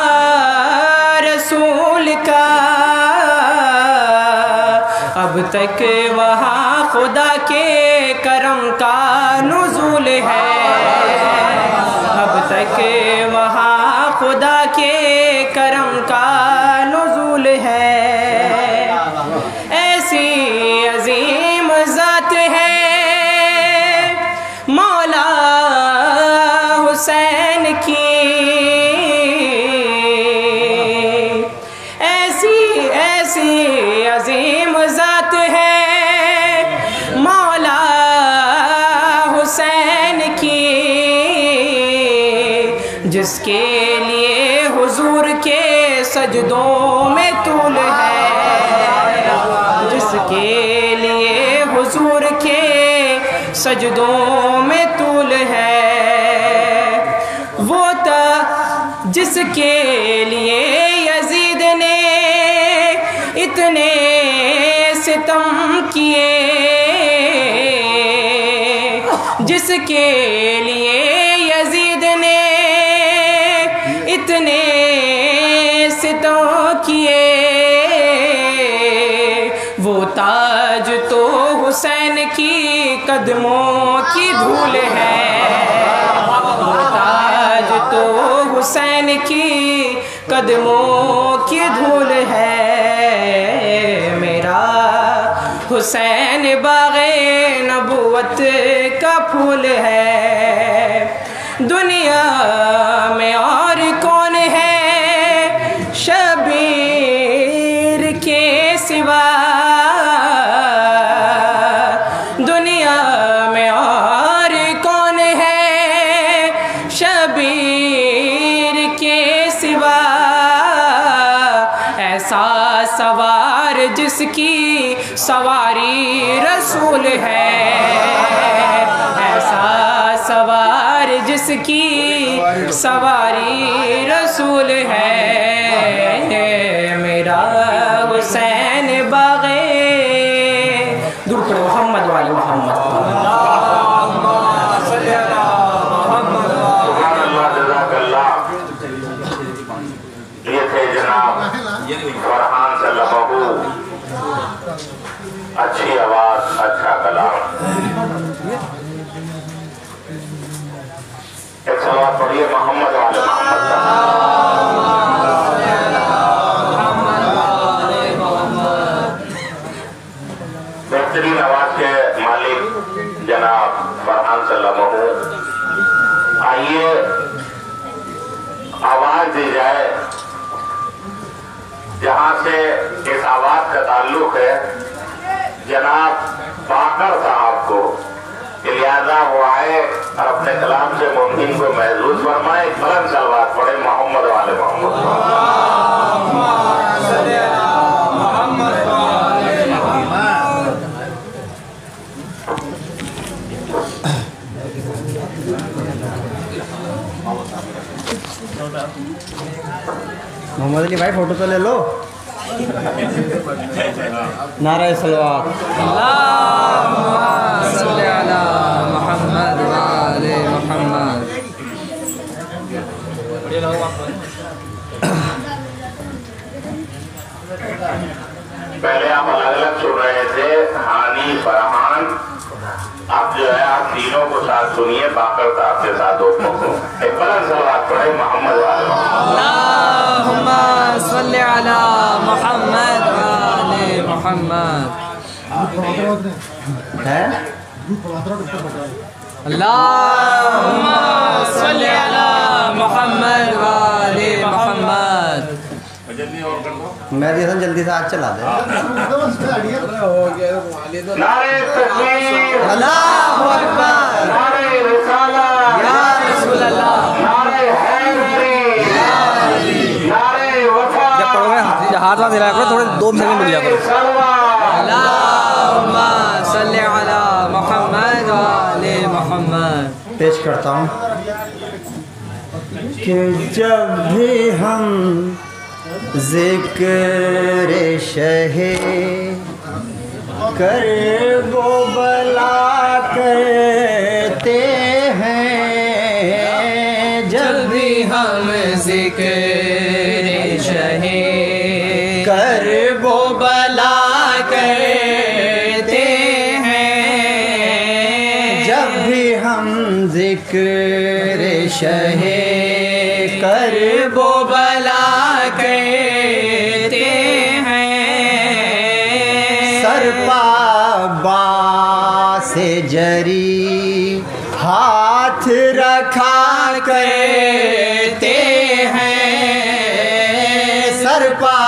रसूल का। अब तक वहाँ खुदा के करम का नुज़ूल है, अब तक वहाँ खुदा के करम का नुज़ूल है। ऐसी अजीम ज़ात है मौला हुसैन की, ऐसी ऐसी अजीम ज़ात है मौला हुसैन की, जिसके लिए हुजूर के सजदों में तूल है, जिसके लिए हुजूर के सजदों में तूल है। वो था जिसके लिए यजीद ने इतने सितम किए, जिसके लिए यजीद ने इतने सितम किए। वो ताज तो हुसैन की कदमों की धूल है, वो ताज तो हुसैन की कदमों की धूल है। मेरा हुसैन बाग़े नबूवत का फूल है। दुनिया में और कौन है शबीर के सिवा, जिसकी सवारी रसूल है, ऐसा सवार जिसकी सवारी रसूल है, मेरा हुसैन बाग़े दुरूद पढ़ो मोहम्मद वाले मोहम्मद। ये थे जनाब फरहान सल्लल्लाहु, अच्छी आवाज, अच्छा कलाम। एक सवाल पढ़िए मोहम्मद वाले मोहम्मद बेहतरीन आवाज के मालिक जनाब फरहान सल्लल्लाहु। आइए आवाज दी जाए जहां से इस आवाज का ताल्लुक है जनाब बाकर साहब को, लिहाजा वो आए और अपने कलाम से मुमकिन को महसूस फरमाए। बुलंद सलवात पढ़े मोहम्मद वाले मोहम्मद। मोहम्मद अली भाई फोटो तो ले लो। नारे सलवात। अल्लाहुम्मा सल्ली अला मुहम्मद व आले मुहम्मद। पहले आप अलग अलग सुन रहे थे, हानी फरहान। अब जो है आप तीनों को साथ सुनिए, बाकर साहब के साथ दोस्तों को। एक बुलंद सलवात पढ़े मोहम्मद वाले अल्लाहुम्मा सल्ली अला मुहम्मद व आले मुहम्मद। है अल्लाहुम्मा सल्ली अला मुहम्मद व आले मुहम्मद। मैं जैसा जल्दी से आज चला दे। नारे तकबीर, अल्लाहु अकबर, नारे रिसालत, या रसूल अल्लाह, नारे हैदरी, नारे वफा। जब पढ़ोगे हाथ हाथ हिलाया करो, थोड़े 2 सेकंड रुक जाओ। अल्लाहुम्मा सल्ली अला मुहम्मद व आले मुहम्मद। पेश करता हूँ कि जब भी हम ज़िक्र शहे करबो बला करते हैं, जब भी हम ज़िक्र शहे करबो बला करते हैं, जब भी हम ज़िक्र शहे करबो बला करते हैं, सरपा से जरी हाथ रखा करते हैं, सरपा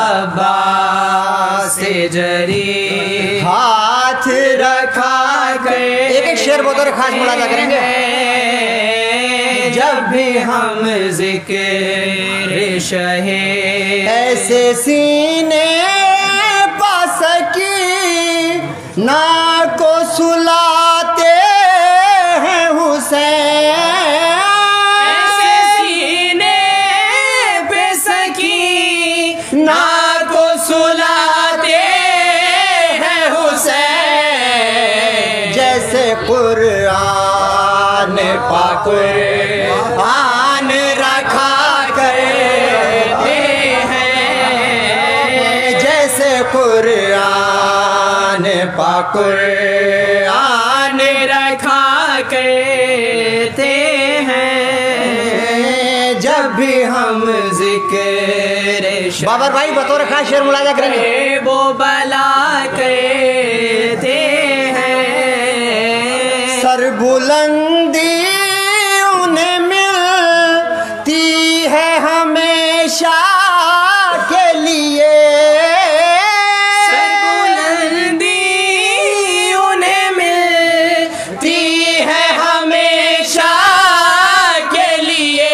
से जरी हाथ रखा कर। एक एक शेर बोल खास मुलाजा करेंगे। जब भी हम ज़िक्र शहे ऐसे सीने पा सकी ना को सुलाते हैं हुसैन, ऐसे सीने पे सकी ना को सुलाते हैं हुसैन, जैसे कुरान पाक आन रखा करते हैं, जैसे कुरान पाक आन रखा करते हैं, जब भी हम ज़िक्र बाबर भाई बतौर खास शेर मुलाजा करेंगे। वो बला करते हैं, सर बुलंदी उन्हें मिलती है हमेशा के लिए, बुलंदी उन्हें मिलती है हमेशा के लिए,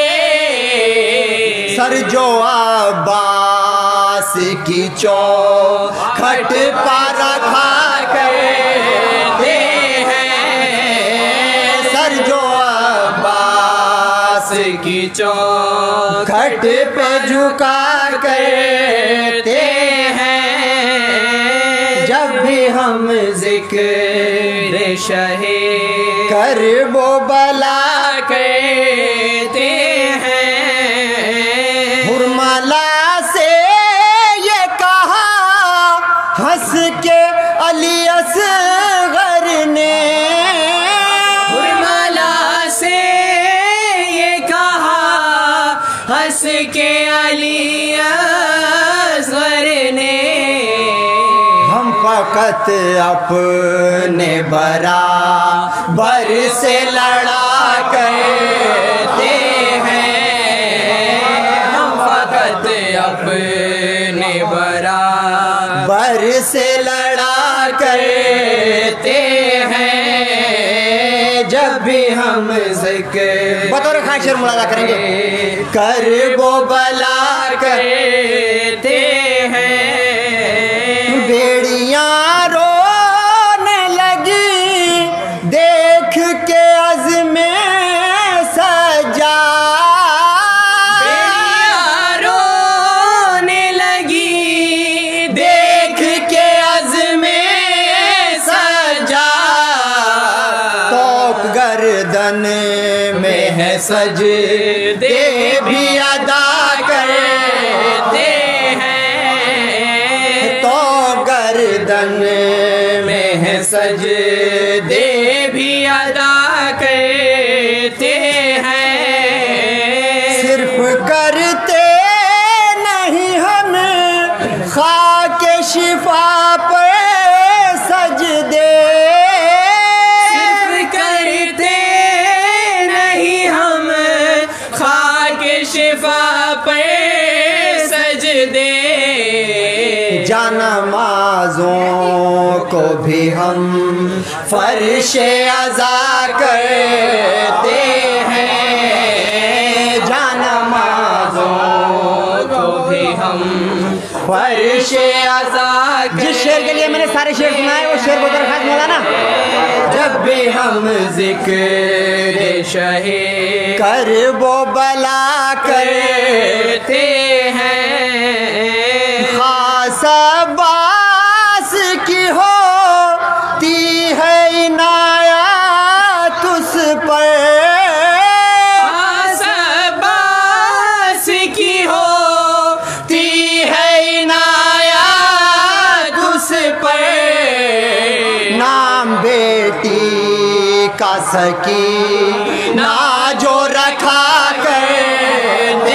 सर जो अब्बास की चौखट चौखट पे झुका करते हैं जब भी हम जिक्र शहे करबो बला करते हैं। हुरमला से ये कहा हंस के अली असगर ने, हुरमला से ये कहा हंस के अली असगर ने, हम फकत अपने बराबर से लड़ा करते हैं, हम फकत अपने बराबर से लड़ा करते हैं जब भी हम जिक्र बतौर खान शेर मुलाजा करेंगे करबो बला करते हैं। बेड़ियां रोने लगी देख के अज़्मे सजा, बेड़ियां रोने लगी देख के अज़्मे सजा, तोप गर्दन में है सजदे भी अदा करते हैं, तो गर्दन में है सजदे भी अदा करते हैं। सिर्फ करते नहीं हम खाके शिफा पे सजदे, सिर्फ करते नहीं हम खाके शिफा पे सजदे, जानमाज़ों को भी हम फर्शे अज़ा करते हैं, जानमाज़ों को भी हम फर्शे अज़ा करते। जिस शेर के लिए मैंने सारे शेर सुनाए वो शेर बोल खास मौलाना, जब भी हम जिक्र शहे करबो बला करते हैं, खास अब्बास की होती है इनायत उस पर, खास अब्बास की होती है इनायत उस पर, नाम बेटी का सकी ना जो रखा करते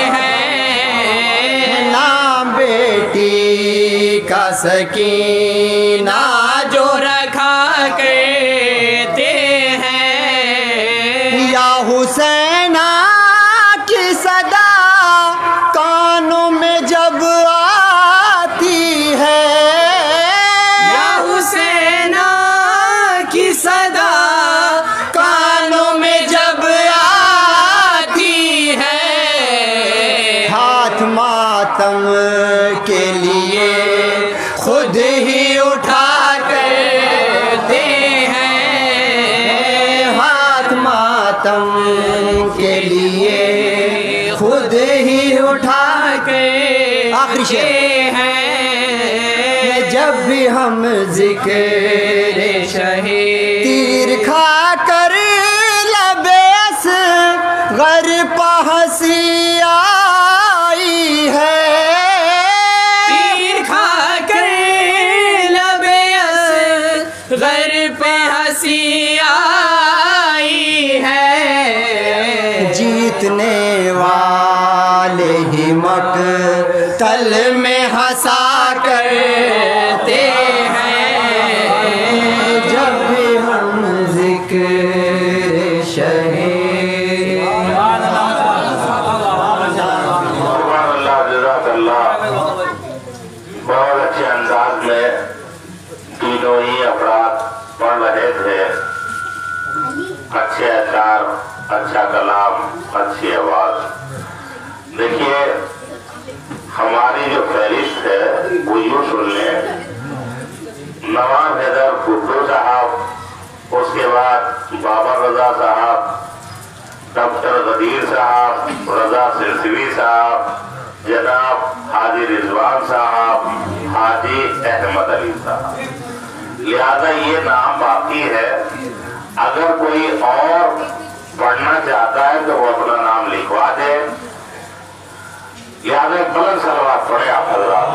हैं, नाम बेटी का सकीना जो रखा करते हैं। या हुसैना की सदा कानों में जब आती है, या हुसैना की सदा कानों में जब आती है, हाथ मातम के लिए खुद ही उठा करते हैं, हाथ मातम के लिए खुद ही उठा के आखिरी शेर हैं जब भी हम जिक्र शहे तीर खा कर लबेस गर पहसी आई है, तीर खा कर लबेस गर पे हंसी आई है, जीतने वाले ही मकतल में हंसा करते हैं जब भी हम जिक्र शहे। बहुत अच्छे अंदाज में तीनों ही अफराद पढ़ रहे थे, अच्छे अशार, अच्छा कलाम, अच्छी आवाज। देखिए हमारी जो फहरिस्त है वो यूँ सुन लें, नवाब हैदर भुट्टो साहब, उसके बाद बाबर रजा साहब, डॉक्टर बदीर साहब, रजा सिलसिवी साहब, जनाब हाजी रिजवान साहब, हाजी अहमद अली साहब। लिहाजा ये नाम बाकी है, अगर कोई और पढ़ना चाहता है तो वो अपना नाम लिखवा दे। लिहाजा एक बुलंद सलवात पढ़े आप हज़रात।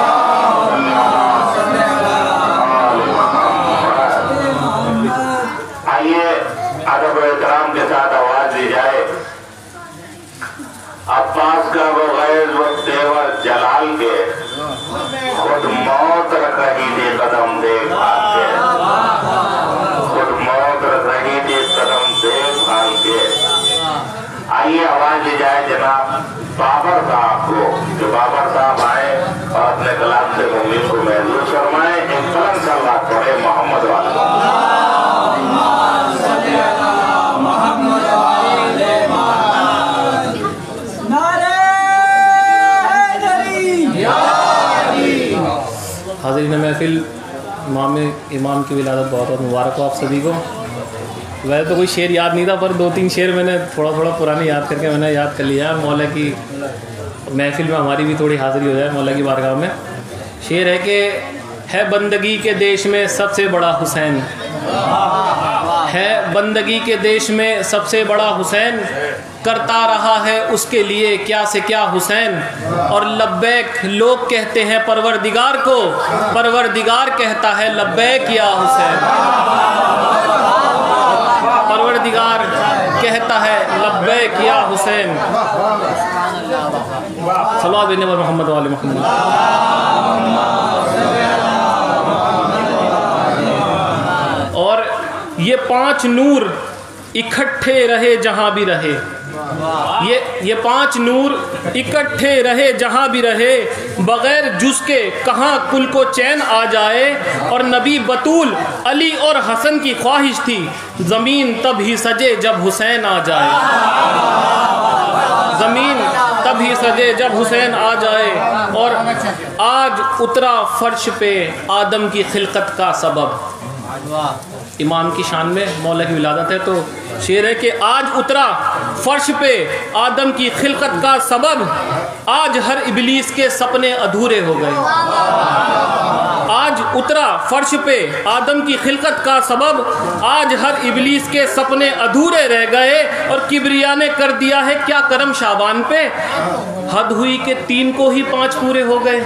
आइए अदब एहतराम के साथ आवाज दी जाए। अब्बास का वो गैर वो तेवर जलाल के, खुद मौत रख रही थी कदम देख भाल के, खुद मौत रख रही थी कदम देख भाल के। आइए आवाज दी जाए जनाब बाबर साहब को, जो बाबर साहब आए और अपने कलाम से मुमीन को महसूस फरमाए। एक बुलंद सलवात पढ़े मोहम्मद वाला। हाज़रीन महफिल, इमाम की विलादत बहुत बहुत मुबारक हो आप सभी को। वैसे तो कोई शेर याद नहीं था, पर 2-3 शेर मैंने थोड़ा थोड़ा पुराने याद करके मैंने याद कर लिया। मौला की महफिल में हमारी भी थोड़ी हाज़िरी हो जाए मौला की बारगाह में। शेर है कि है बंदगी के देश में सबसे बड़ा हुसैन, है बंदगी के देश में सबसे बड़ा हुसैन, करता रहा है उसके लिए क्या से क्या हुसैन। और लब्बैक लोग कहते हैं परवरदिगार को, परवरदिगार कहता है लब्बैक या हुसैन। परवरदिगार कहता है लब्बैक या हुसैन। सल्लल्लाहु अलैहि मोहम्मद वाले मोहम्मद। और ये 5 नूर इकट्ठे रहे जहां भी रहे, ये 5 नूर इकट्ठे रहे जहां भी रहे, बगैर जुस्के कहाँ कुल को चैन आ जाए। और नबी बतूल अली और हसन की ख्वाहिश थी, ज़मीन तब ही सजे जब हुसैन आ जाए, ज़मीन तब ही सजे जब हुसैन आ जाए। और आज उतरा फर्श पे आदम की खिलकत का सबब। इमाम की शान में मौला की विलादत है, तो शेर है कि आज उतरा फर्श पे आदम की खिलकत का सबब, आज हर इबलीस के सपने अधूरे हो गए। आज उतरा फर्श पे आदम की खिलकत का सबब, आज हर इबलीस के सपने अधूरे रह गए। और किबरिया ने कर दिया है क्या करम शाबान पे, हद हुई कि 3 को ही 5 पूरे हो गए।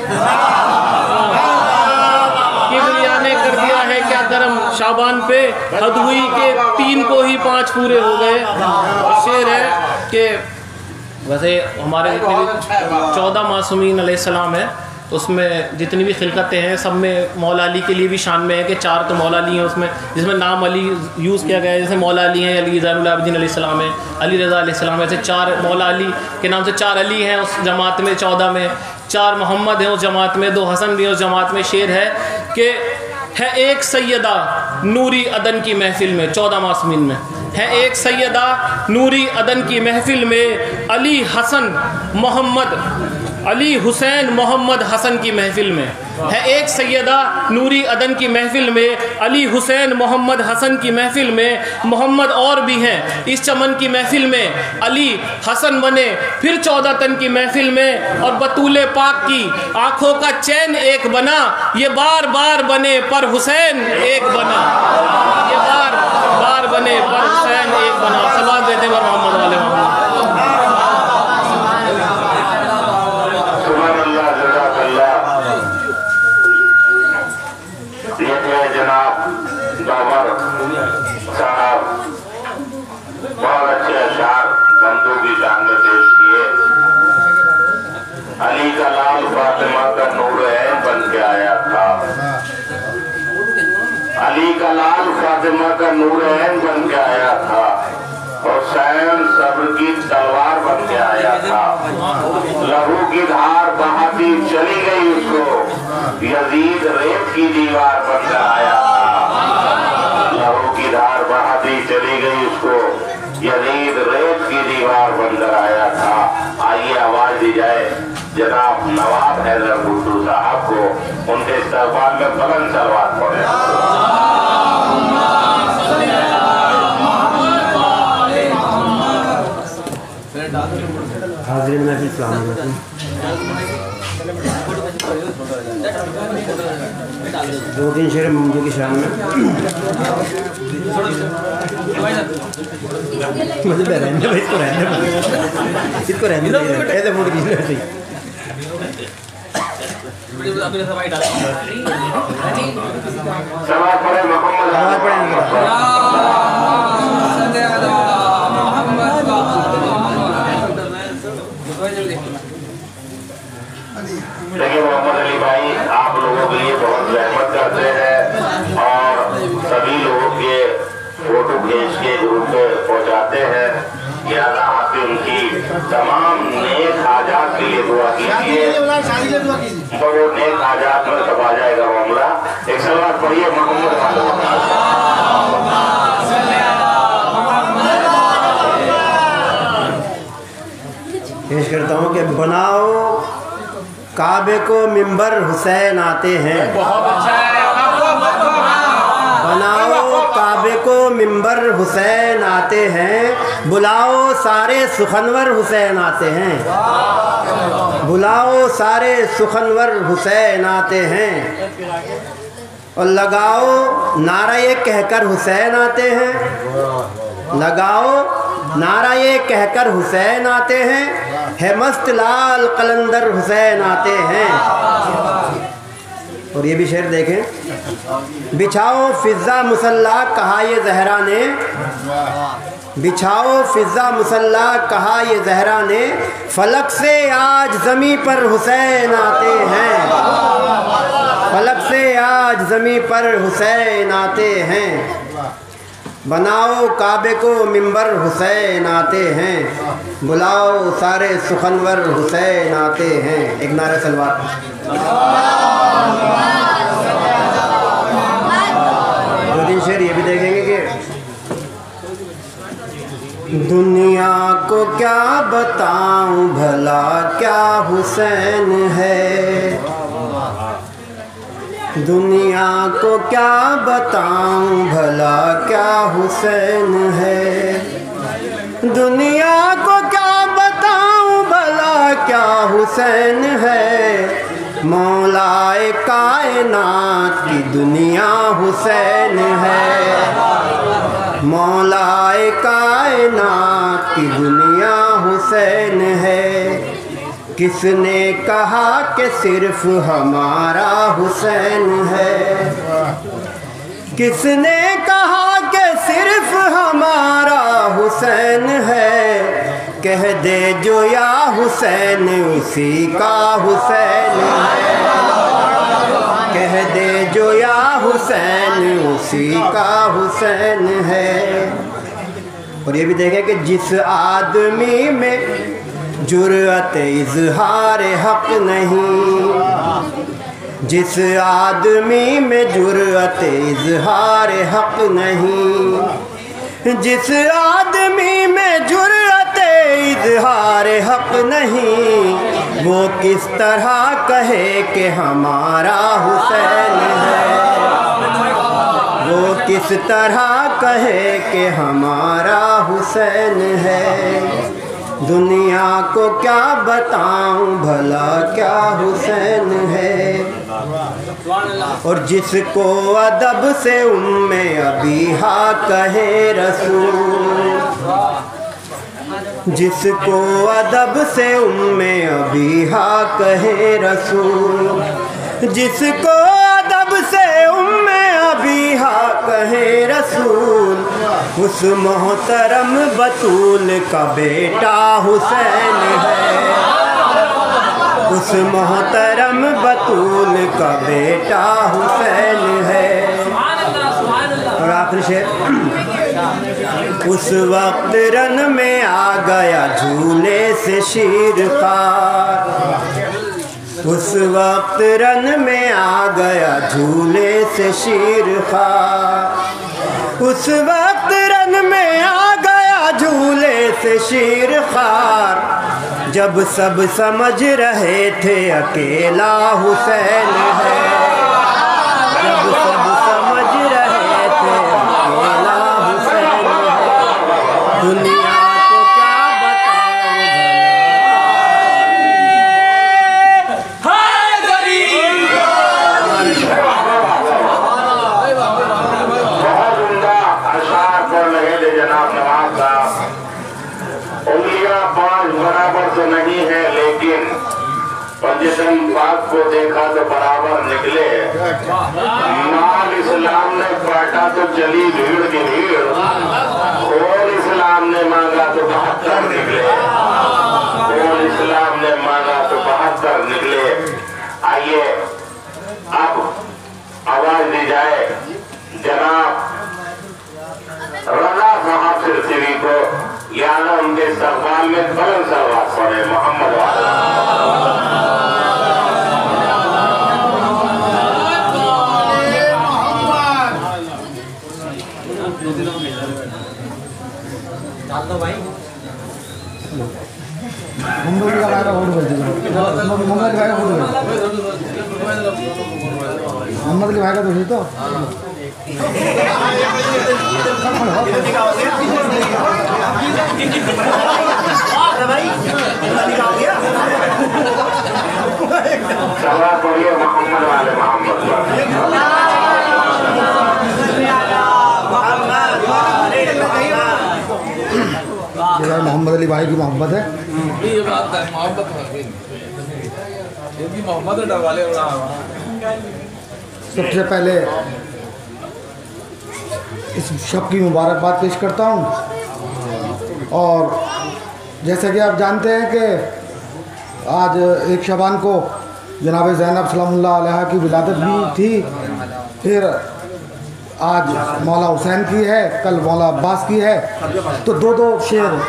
किबरिया ने कर दिया है क्या करम शाबान पे, हद हुई के 3 को ही 5 पूरे हो गए। शेर है कि वैसे हमारे जितने भी 14 मासूमीन अलैहिस्सलाम है, उसमें जितनी भी खिलकतें हैं सब में मौला अली के लिए भी शान में है कि 4 तो मौला अली हैं उसमें, जिसमें नाम अली यूज़ किया गया है। जैसे मौला अली हैं, अली ज़ैनुल आबिदीन अलैहिस्सलाम है, अली रज़ा अलैहिस्सलाम, ऐसे 4 मौला अली के नाम से 4 अली हैं उस जमात में 14 में, 4 मोहम्मद हैं उस जमात में, 2 हसन भी हैं उस जमात में। शेर है कि है एक सैयदा नूरी अदन की महफिल में, 14 मासूमीन में है एक सैयदा नूरी अदन की महफिल में, अली हसन मोहम्मद, अली हुसैन मोहम्मद हसन की महफिल में है एक सैयदा नूरी अदन की महफिल में, अली हुसैन मोहम्मद हसन की महफिल में। मोहम्मद और भी हैं इस चमन की महफिल में, अली हसन बने फिर 14 तन की महफिल में। और बतूले पाक की आंखों का चैन एक बना, ये बार बार बने पर हुसैन एक बना, ये बार बार बने पर हुसैन एक बना। सलात देते हैं मोहम्मद वाले मोहम्मद। जनाब बाबर साहब बहुत अच्छे अशार बंदों की शान में पेश किए। अली का लाल फातिमा का नूर ऐन बन के आया था, अली का लाल फातिमा का नूर ऐन बन के आया था, हुसैन सब्र की तलवार बन के आया था। लहू की धार बहाती चली गई उसको, यजीद रेत की दीवार बनकर आया था। लहू की धार बहाती चली गई उसको, यजीद रेत की दीवार बनकर आया था। आइए आवाज दी जाए जनाब नवाब हैदर भुट्टो साहब को, उनके इस्तकबाल में बुलंद सलवात पढ़े। हाजिर में फिर सलाम अलैकुम। 2-3 शेर मुझे की शान में मुझे रहने दो, इसको रहने दो, इसको रहने दो, ऐसे मूड की नहीं। देखिए मोहम्मद अली भाई आप लोगों के लिए बहुत रहमत करते हैं और सभी लोगों के फोटो खींच के ग्रुप पे पहुंचाते हैं कि अल्लाह आपकी उनकी तमाम नेक हाजात के लिए दुआ कीजिए, तो वो नेक हाजात में सब आ जाएगा मामला। एक सलवात पढ़िए मोहम्मद। पेश करता हूँ कि बनाओ काबे को मिंबर हुसैन आते हैं। बनाओ काबे को मिंबर हुसैन आते हैं, बुलाओ सारे सुखनवर हुसैन आते हैं। बुलाओ सारे सुखनवर हुसैन आते हैं और लगाओ नारा ये कहकर हुसैन आते हैं। लगाओ नारा ये कहकर हुसैन आते हैं, है मस्त लाल कलंदर हुसैन आते हैं। और ये भी शेर देखें। बिछाओ फिजा मुसल्ला कहा ये जहरा ने, बिछाओ फिजा मुसल्ला कहा ये जहरा ने, फलक से आज ज़मीं पर हुसैन आते हैं। फलक से आज ज़मीं पर हुसैन आते हैं। बनाओ काबे को मिंबर हुसैन आते हैं, बुलाओ सारे सुखनवर हुसैन आते हैं। एक नारा सलवात। दो-तीन शेर ये भी देखेंगे कि दुनिया को क्या बताऊं भला क्या हुसैन है, दुनिया को क्या बताऊं भला क्या हुसैन है, दुनिया को क्या बताऊं भला क्या हुसैन है, मौलाए कायनात की दुनिया हुसैन है, मौलाए कायनात की दुनिया हुसैन है। किसने कहा कि सिर्फ हमारा हुसैन है, किसने कहा कि सिर्फ हमारा हुसैन है, कह दे जो या हुसैन उसी का हुसैन है, कह दे जो या हुसैन उसी का हुसैन है। और ये भी देखें कि जिस आदमी में जुर्रत इजहार हक नहीं, जिस आदमी में जुर्रत इजहार हक नहीं, जिस आदमी में जुर्रत इजहार हक नहीं, वो किस तरह कहे कि हमारा हुसैन है, वो किस तरह कहे कि हमारा हुसैन है। दुनिया को क्या बताऊं भला क्या हुसैन है। और जिसको अदब से उम्मे अबीहा कहे रसूल, जिसको अदब से उम्मे अबीहा कहे रसूल, जिसको अदब से उम्मे अबीहा कहे रसूल, उस मोहतरम बतूल का बेटा हुसैन है, उस मोहतरम बतूल का बेटा हुसैन है। और आखिरी शेर। उस वक्त रन में आ गया झूले से शीर खार, उस वक्त रन में आ गया झूले से शीर खार, उस वक्त रन में आ गया झूले से शीर खार, जब सब समझ रहे थे अकेला हुसैन है, जब सब समझ रहे थे अकेला हुसैन है। दुनिया को क्या बताऊं मोहम्मद को देखा तो बराबर निकले, माल इस्लाम ने बांटा तो चली भीड़ की भीड़, और इस्लाम ने मांगा तो 72 निकले, और इस्लाम ने मांगा तो 72 निकले। आइए अब आवाज दी जाए जनाब रजा साहब सिलसिली को, याना उनके इस्तकबाल में बुलंद सलवात पढ़े मोहम्मद वाला। मोहम्मद अली भाई का तो सवाल पढ़िए मोहम्मद वाले मोहम्मद मोहम्मद अली भाई की मोहब्बत है। ये बात है, मोहब्बत मोहम्मद डरवाले। सबसे पहले इस शब की मुबारकबाद पेश करता हूँ। और जैसा कि आप जानते हैं कि आज 1 शबान को जनाब ज़ैनब सलामुल्लाह अलैहा की विलादत भी थी, फिर आज मौला हुसैन की है, कल मौला अब्बास की है, तो 2-2 शेर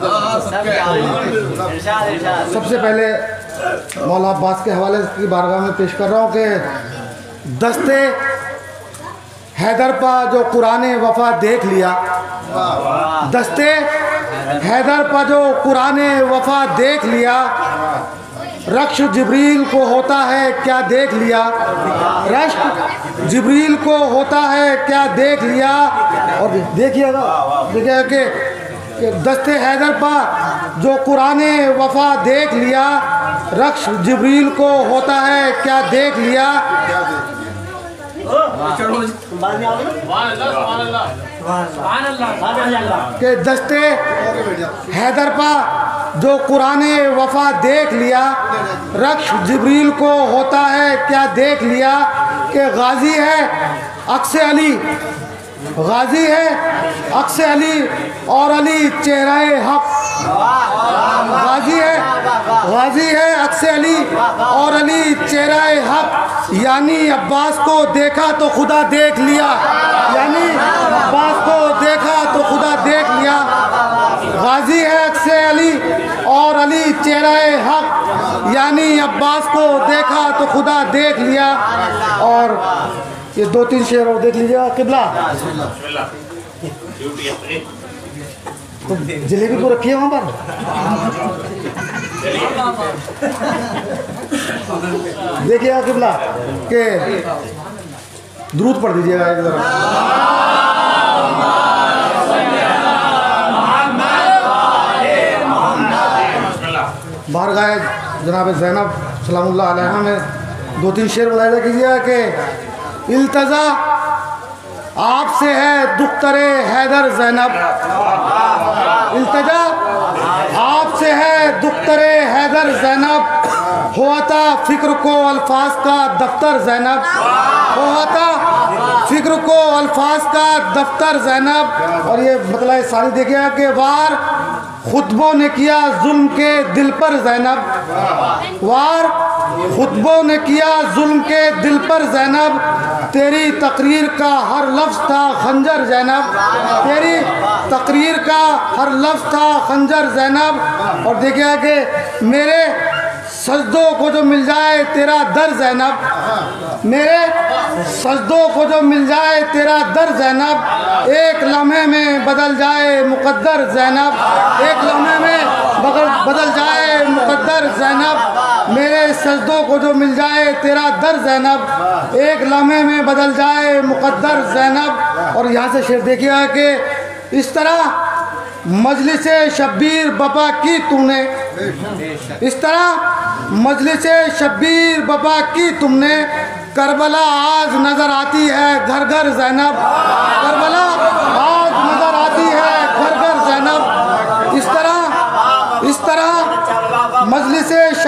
सबसे पहले मौला अब्बास के हवाले की बारगाह में पेश कर रहा हूँ कि दस्ते हैदर पा जो कुरान वफा देख लिया, दस्ते हैदर पा जो कुरान वफा देख लिया, रक्श जिब्रील को होता है क्या देख लिया, रक्श जिब्रील को होता है क्या देख लिया। और देखिएगा कि दस्ते हैदर पा जो कुरान वफा देख लिया, रक्श जिब्रील को होता है क्या देख लिया। के दस्ते हैदर पा जो कुरान वफा देख लिया, रक्श जिब्रील को होता है क्या देख लिया। के गाजी है अक्स अली, गाजी है अक्स अली और अली चेहरे हक, गाजी है अक्स अली और अली चेहरे हक, यानी अब्बास को देखा तो खुदा देख लिया, यानी अब्बास को देखा तो खुदा देख लिया। गाजी है अक्स अली और अली चेहरे हक, यानी अब्बास को देखा तो खुदा देख लिया। और ये 2-3 शेर और देख लीजिएगा किबला। तो जलेबी को रखिए वहाँ पर। देखिएगा किबला के दुरूद पढ़ दीजिएगा एक जरा। बारगाह जनाब ज़ैनब सलामुल्लाह अलैहा में 2-3 शेर मुलाहिज़ा कीजिएगा कि इल्तजा आपसे है दुख्तरे हैदर ज़ैनब, इल्तजा आपसे है दुख्तरे हैदर ज़ैनब, होता फ़िक्र को अल्फाज का दफ्तर ज़ैनब, होता फ़िक्र को अल्फाज का दफ्तर ज़ैनब। और ये मतलब सारी देखिएगा कि वार खुतबों ने किया जुल्म के दिल पर ज़ैनब, वार खुतबों ने किया जुल्म के दिल पर ज़ैनब, तेरी तकरीर का हर लफ्ज़ था खंजर ज़ैनब, तेरी तकरीर का हर लफ्ज़ था खंजर ज़ैनब। और देखिए कि मेरे सजदों को जो मिल जाए तेरा दर ज़ैनब, मेरे सजदों को जो मिल जाए तेरा दर ज़ैनब, एक लम्हे में बदल जाए मुक़द्दर ज़ैनब, एक लम्हे में बदल जाए मुक़द्दर ज़ैनब, मेरे सजदों को जो मिल जाए तेरा दर ज़ैनब, एक लम्हे में बदल जाए मुक़द्दर ज़ैनब। और यहाँ से शेर देखिएगा कि इस तरह मजलिस शब्बीर बपा की तूने, इस तरह मजलिस शब्बीर बपा की तुमने, करबला आज नजर आती है घर घर ज़ैनब, करबला आज नजर आती है घर घर ज़ैनब। इस तरह मजलिस शब्बीर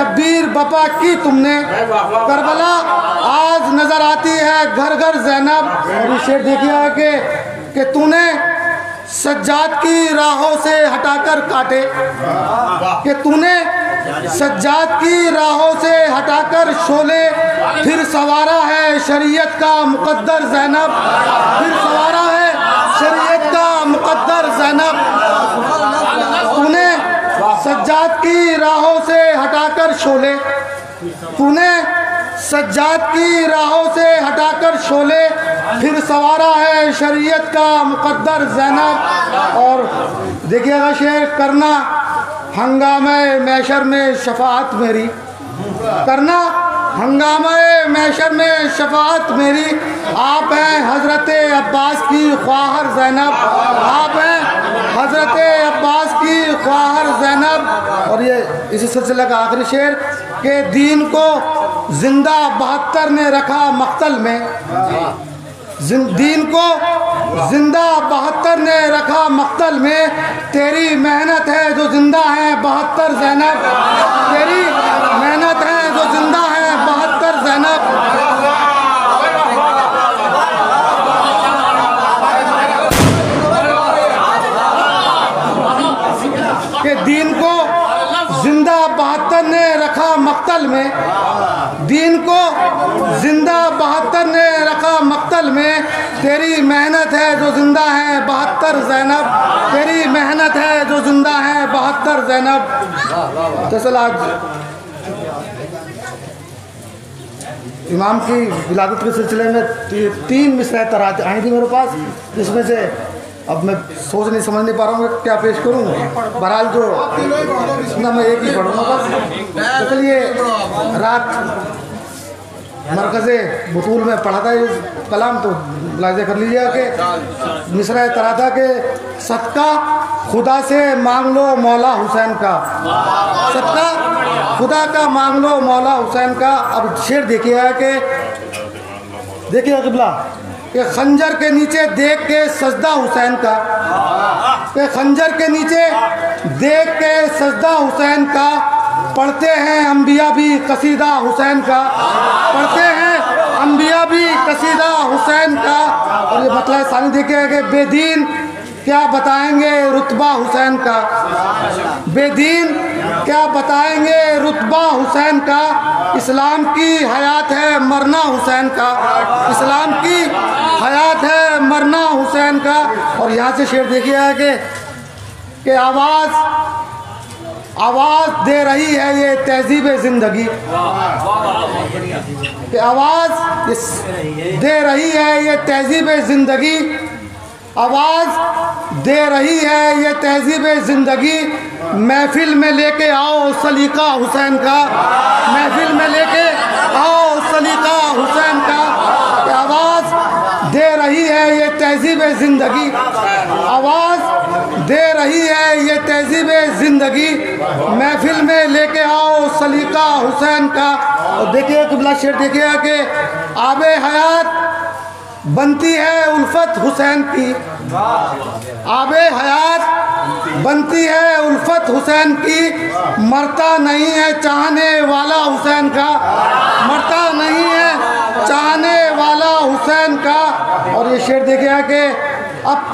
बपा की तुमने करबला आज नजर आती है घर घर ज़ैनब। और ये शेर देखिए कि तूने सज्जाद की राहों से हटाकर काटे, कि तूने सज्जाद की राहों से हटाकर शोले, फिर सवारा है शरीयत का मुकद्दर ज़ैनब, फिर सवारा है शरीयत का मुकद्दर ज़ैनब। तूने सज्जाद की राहों से हटाकर शोले, तूने सज्जाद की राहों से हटाकर शोले, फिर सवारा है शरीयत का मुकद्दर ज़ैनब। और देखिएगा शेर, करना हंगामे मैशर में शफाअत मेरी, करना हंगामे मैशर में शफाअत मेरी। आप हैं हज़रत अब्बास की ख्वाहर ज़ैनब, आप हैं हज़रत अब्बास की ख्वाहर ज़ैनब। और ये इसी सिलसिले का आखिरी शेर के दीन को जिंदा 72 ने रखा मख्तल में, दीन को जिंदा 72 ने रखा मख्तल में। तेरी मेहनत है जो जिंदा है 72 ज़ैनब, तेरी मेहनत है जो जिंदा है 72 ज़ैनब। के दीन को जिंदा 72 ने रखा मख्तल में, दीन को जिंदा 72 ने रखा मख्तल में। तेरी मेहनत है जो जिंदा है 72 ज़ैनब, तेरी मेहनत है जो जिंदा है 72 ज़ैनब। दरअसल आज इमाम की विलादत के सिलसिले में 3 मिसरे तरात आई थी मेरे पास, जिसमें से अब मैं सोच नहीं समझ नहीं पा रहा हूँ कि क्या पेश करूँ। बहरहाल जो ना मैं एक ही पढ़ूँगा बस। तो चलिए, रात मरकज़े बतूल में पढ़ा था ये कलाम, तो मुलाहिज़ा कर लीजिएगा कि मिसरा तराता के सदका खुदा से मांग लो मौला हुसैन का, सदका खुदा का मांग लो मौला हुसैन का। अब शेर देखिएगा कि देखिएगा क़िबला कि खंजर के नीचे देख के सजदा हुसैन का, कि खंजर के नीचे देख के सजदा हुसैन का। पढ़ते हैं अंबिया भी कसीदा हुसैन का, पढ़ते हैं अंबिया भी कसीदा हुसैन का। और ये मतलब सानी देखिए कि बेदीन क्या बताएंगे रुतबा हुसैन का, बेदीन क्या बताएंगे रुतबा हुसैन का। इस्लाम की हयात है मरना हुसैन का, इस्लाम की हयात है मरना हुसैन का। और यहाँ से शेर देखिए कि आवाज़ दे रही है ये तहजीब ज़िंदगी, कि आवाज़ दे रही है ये तहजीब ज़िंदगी, आवाज़ दे रही है ये तहजीब ज़िंदगी। महफिल में लेके आओ सलीका हुसैन का, महफिल में लेके आओ सलीका हुसैन का। आवाज़ दे रही है ये तहजीब ज़िंदगी, आवाज़ दे रही है ये तहजीब ज़िंदगी। महफिल में लेके आओ सलीका हुसैन का। और देखिए क़िबला शेर देखिए कि आबे हयात बनती है उल्फत हुसैन की, आबे हयात बनती है उल्फत हुसैन की। मरता नहीं है चाहने वाला हुसैन का, मरता नहीं है चाहने वाला हुसैन का। और ये शेर देखिए कि अब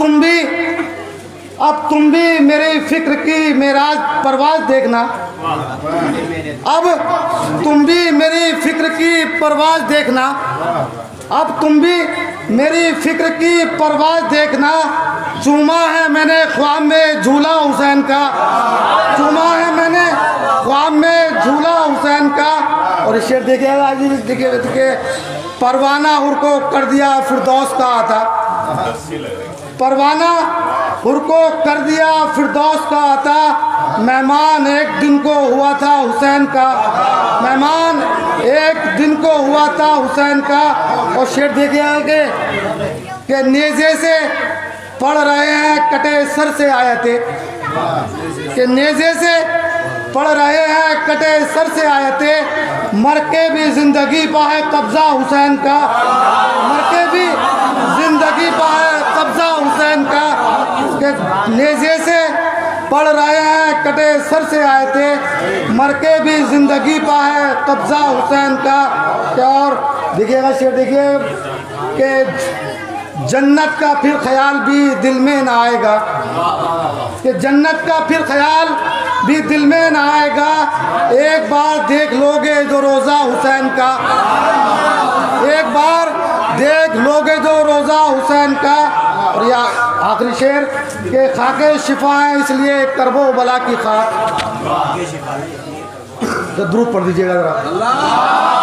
तुम भी मेरी फिक्र की मेराज परवाज़ देखना, अब तुम भी मेरी फिक्र की परवाज़ देखना, अब तुम भी मेरी फिक्र की परवाज़ देखना। चूमा है मैंने ख्वाब में झूला हुसैन का, चूमा है मैंने ख्वाब में झूला हुसैन का। और शेर देखिएगा, देखिए परवाना हुर को कर दिया फिरदौस का आता, परवाना हुर को कर दिया फिरदौस का आता। मेहमान एक दिन को हुआ था हुसैन का, मेहमान एक दिन को हुआ था हुसैन का। और शेर देखिए कि नेज़े से पढ़ रहे हैं कटे सर से आयते, कि नेज़े से पढ़ रहे हैं कटे सर से आयते। मर के भी ज़िंदगी पा है कब्ज़ा हुसैन का, मर के भी ज़िंदगी पा है कब्ज़ा हुसैन का। कि नेज़े से पढ़ रहे हैं कटे सर से आए थे, मर के भी जिंदगी पा है कब्जा हुसैन का। क्या और देखिएगा शेर, देखिए कि जन्नत का फिर ख्याल भी दिल में ना आएगा, कि जन्नत का फिर ख्याल भी दिल में ना आएगा, एक बार देख लोगे जो रोज़ा हुसैन का, एक बार देख लोगे जो रोज़ा हुसैन का। और या आखिरी शेर के खाके शिफा है इसलिए करबो बला की खाक। तो द्रूप पढ़ दीजिएगा जरा।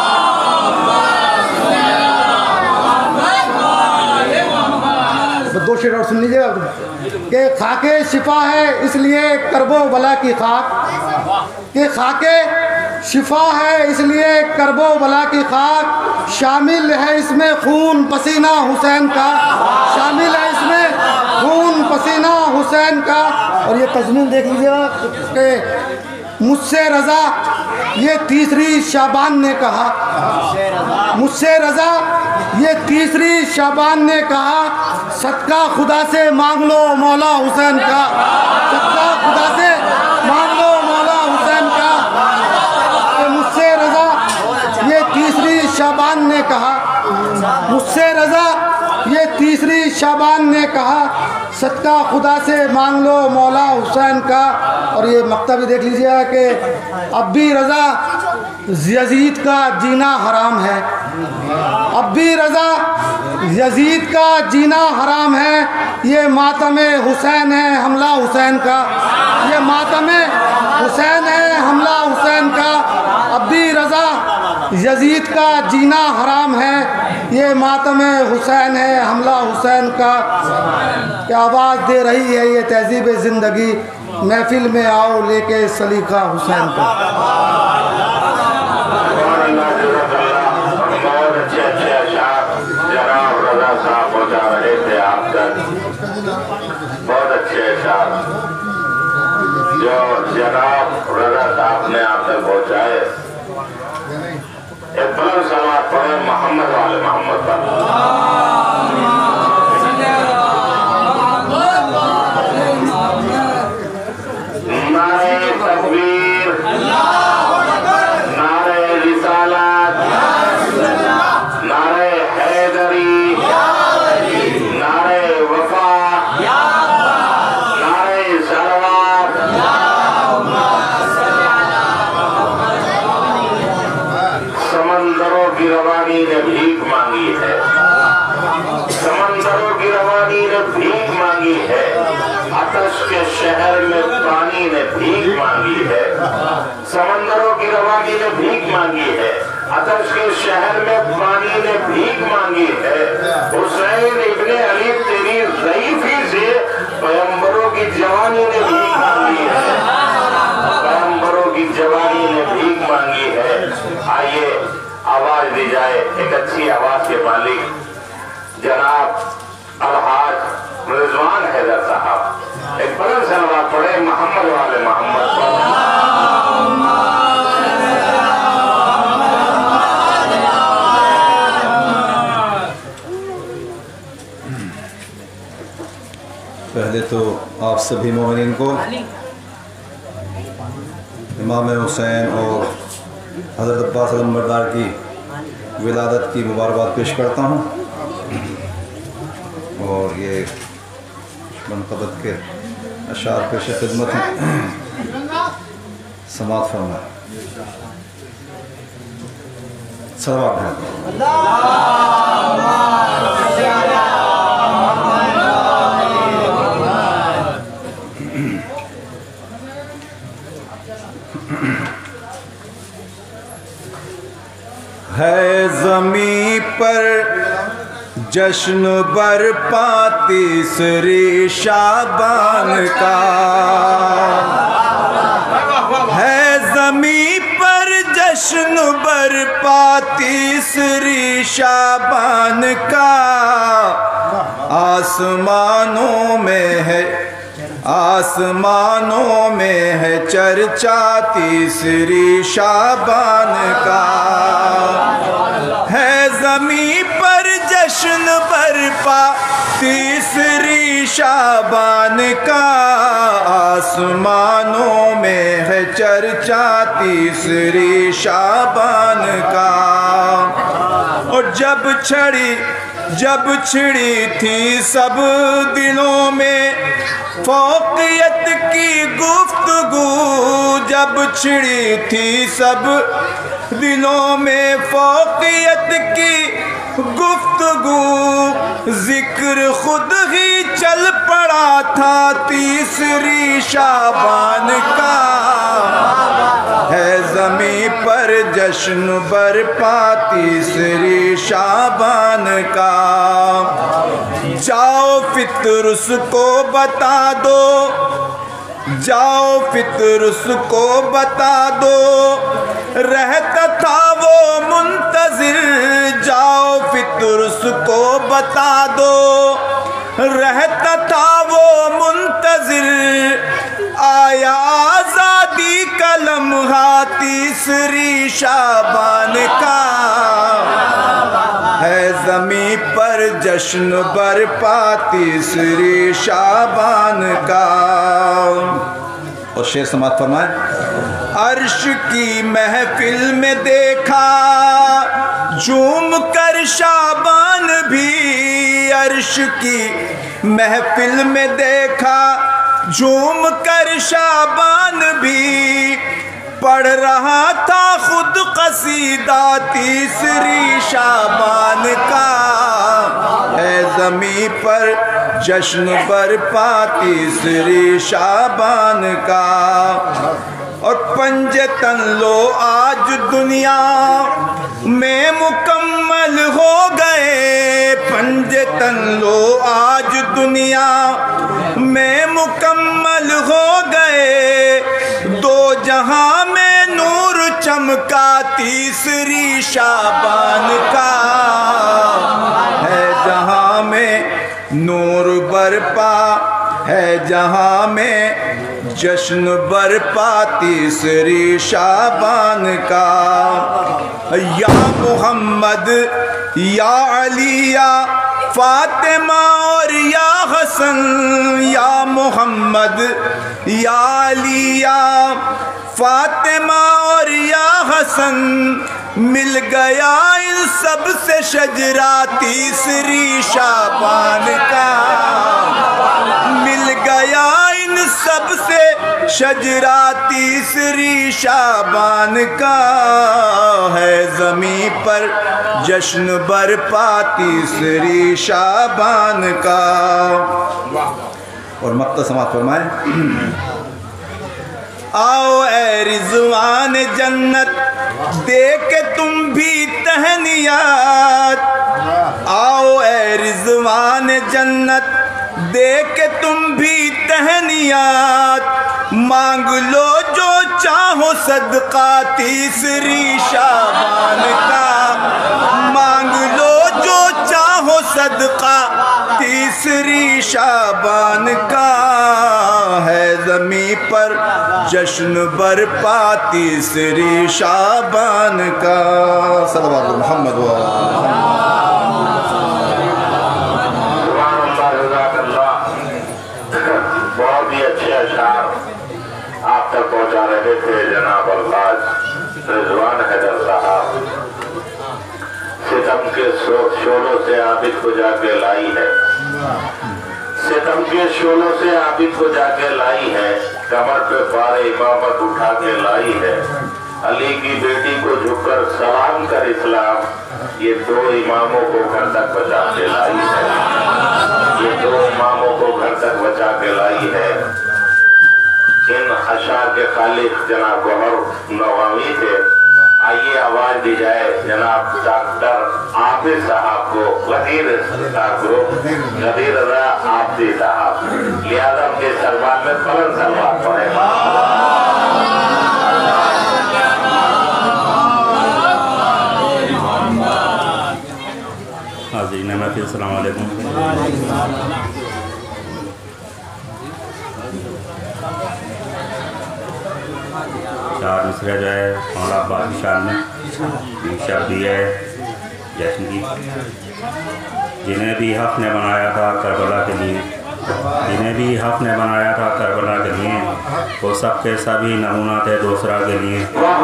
दो शेर और सुन लीजिएगा कि खाके शिफा है इसलिए करबो बला की खाक, कि खाके शिफा है इसलिए करबो बला की खाक, शामिल है इसमें खून पसीना हुसैन का, शामिल है इसमें खून पसीना हुसैन का। और ये तज़मीन देख लीजिएगा कि मुझसे रज़ा ये तीसरी शाबान ने कहा, मुझसे रज़ा ये तीसरी शाबान ने कहा, सदका खुदा से मांग लो मौला हुसैन का, सदका खुदा से मांग लो मौला हुसैन का। कि मुझसे रज़ा ये तीसरी शाबान ने कहा, मुझसे रज़ा ये तीसरी शाबान ने कहा, सदका खुदा से मांग लो मौला हुसैन का। और ये मक्ता भी देख लीजिएगा कि अब भी रज़ा यजीद का जीना हराम है, अब भी रज़ा यजीद का जीना हराम है, ये मातमे हुसैन है हमला हुसैन का, ये मातमे हुसैन है हमला हुसैन का। अब भी रज़ा यजीद का जीना हराम है, ये मातमे हुसैन है हमला हुसैन का। क्या आवाज़ दे रही है ये तहज़ीब ज़िंदगी, महफिल में आओ लेके सलीका हुसैन का। बहुत अच्छे अशार जो जनाब रज़ा साहब ने आप तक पहुँचाए। एक बुलंद सलावत पढ़े मोहम्मद वाले मोहम्मद पर। नारे तकबीर, नारे रिसालत, नारे हैदरी, नारे वफा, नारे सलवात। समंदरों की रवानी ने भीख मांगी है, समंदरों की रवानी ने भीख मांगी है, आतश के शहर में पानी ने भीख मांगी है, समंदरों की रवानी ने भीख मांगी है, आतश के शहर में पानी ने भीख मांगी है। हुसैन इब्ने अली तेरी ज़ईफ़ी से पैगंबरों की जवानी ने भीख मांगी है, पैगंबरों की जवानी ने भीख मांगी है। आइए आवाज दी जाए एक अच्छी आवाज के मालिक जनाब अलहाज रिजवान हैदर साहब। एक बुलंद सलावत पढ़े मोहम्मद वाले मोहम्मद पर। पहले तो आप सभी मोमिनीन को इमाम हुसैन और हज़रत अब्बास अलमबरदार की विलादत की मुबारकबाद पेश करता हूँ। और ये मनक़बत के अशार पेश खिदमत हैं, समात फरमा सलावत है ज़मीं पर जश्न बरपा तीसरी शाबान का, है ज़मीं पर जश्न बरपा तीसरी शाबान का। आसमानों में है, आसमानों में है चर्चा तीसरी शाबान का, है ज़मीं पर जश्न बरपा तीसरी शाबान का, आसमानों में है चर्चा तीसरी शाबान का। और जब छिड़ी थी सब दिलों में फौकियत की गुफ्तगू, जब छिड़ी थी सब दिलों में फौकियत की गुफ्तगू, जिक्र खुद ही चल पड़ा था तीसरी शाबान का। है ज़मीं पर जश्न बरपा तीसरी शाबान का। जाओ फितर उसको बता दो, जाओ फितर उसको बता दो, रहता था वो मुंतजिर। जाओ फितर उसको बता दो, रहता था वो मुंतजिर। आया आज़ादी का लम्हा तीसरी शाबान का। है ज़मीं पर जश्न बरपा तीसरी शाबान का। और शेर समात फरमाए। अर्श की महफिल में देखा झूम कर शाबान भी, अर्श की महफिल में देखा झूम कर शाबान भी। पढ़ रहा था खुद कसीदा तीसरी शाबान का। है ज़मीं पर जश्न बरपा तीसरी शाबान का। और पंजे तन लो आज दुनिया में मुकम्मल हो गए, पंजे तन लो आज दुनिया में मुकम्मल हो गए। दो जहां में नूर चमका तीसरी शाबान का। है जहां में नूर बरपा, है जहां में जश्न बरपा तीसरी शाबान का। या मोहम्मद या अली या फातिमा और या हसन, या मोहम्मद या अली या फातिमा और या हसन। मिल गया इन सब से शजरा तीसरी शाबान का। मिल गया इन सब से शजरा तीसरी शाबान का। है ज़मीं पर जश्न बरपा तीसरी शाबान का। और मक्ता समात फरमाए। आओ ए रिज़वान जन्नत देख तुम भी तहनियात, आओ ए रिज़वान जन्नत देख तुम भी तहनियात। मांग लो जो चाहो सदका तीसरी शाबान का। मांग लो जो चाहो सदका तीसरी शाबान का। है ज़मीं पर जश्न बरपा तीसरी शाबान का। सल्लल्लाहु अलैहि मोहम्मद बहुत ही अच्छे अशार आप तक पहुंचा रहे थे जनाब अल्लाह रिजवान हैदर साहब। सितम के शोलों से आबिद को जाके लाई है, सितम के शोलों से आबिद को जाके लाई है। कमर पे बारे इमामत उठा के लाई है। अली की बेटी को झुककर सलाम कर इस्लाम, ये दो इमामों को घर तक बचा के लाई है। ये दो इमामों को घर तक बचा के लाई है। इन अशार के खालिक जनाब गौहर नवामी थे। आइए आवाज दी जाए जनाब डॉक्टर आबिद साहब को, वजीर नदीर रजा आबिद साहब। लिहाजा के सलमान में फलन सलमान पड़ेगा। हाज़रीन महफ़िल अस्सलाम वालेकुम। चार मिसरा जो है मौला बादशाह ने शादी है जश्न की। जिन्हें भी हक़ ने बनाया था करबला के लिए, जिन्हें भी हक़ ने बनाया था करबला के लिए, वो सब के सभी नमूना थे दूसरा के लिए।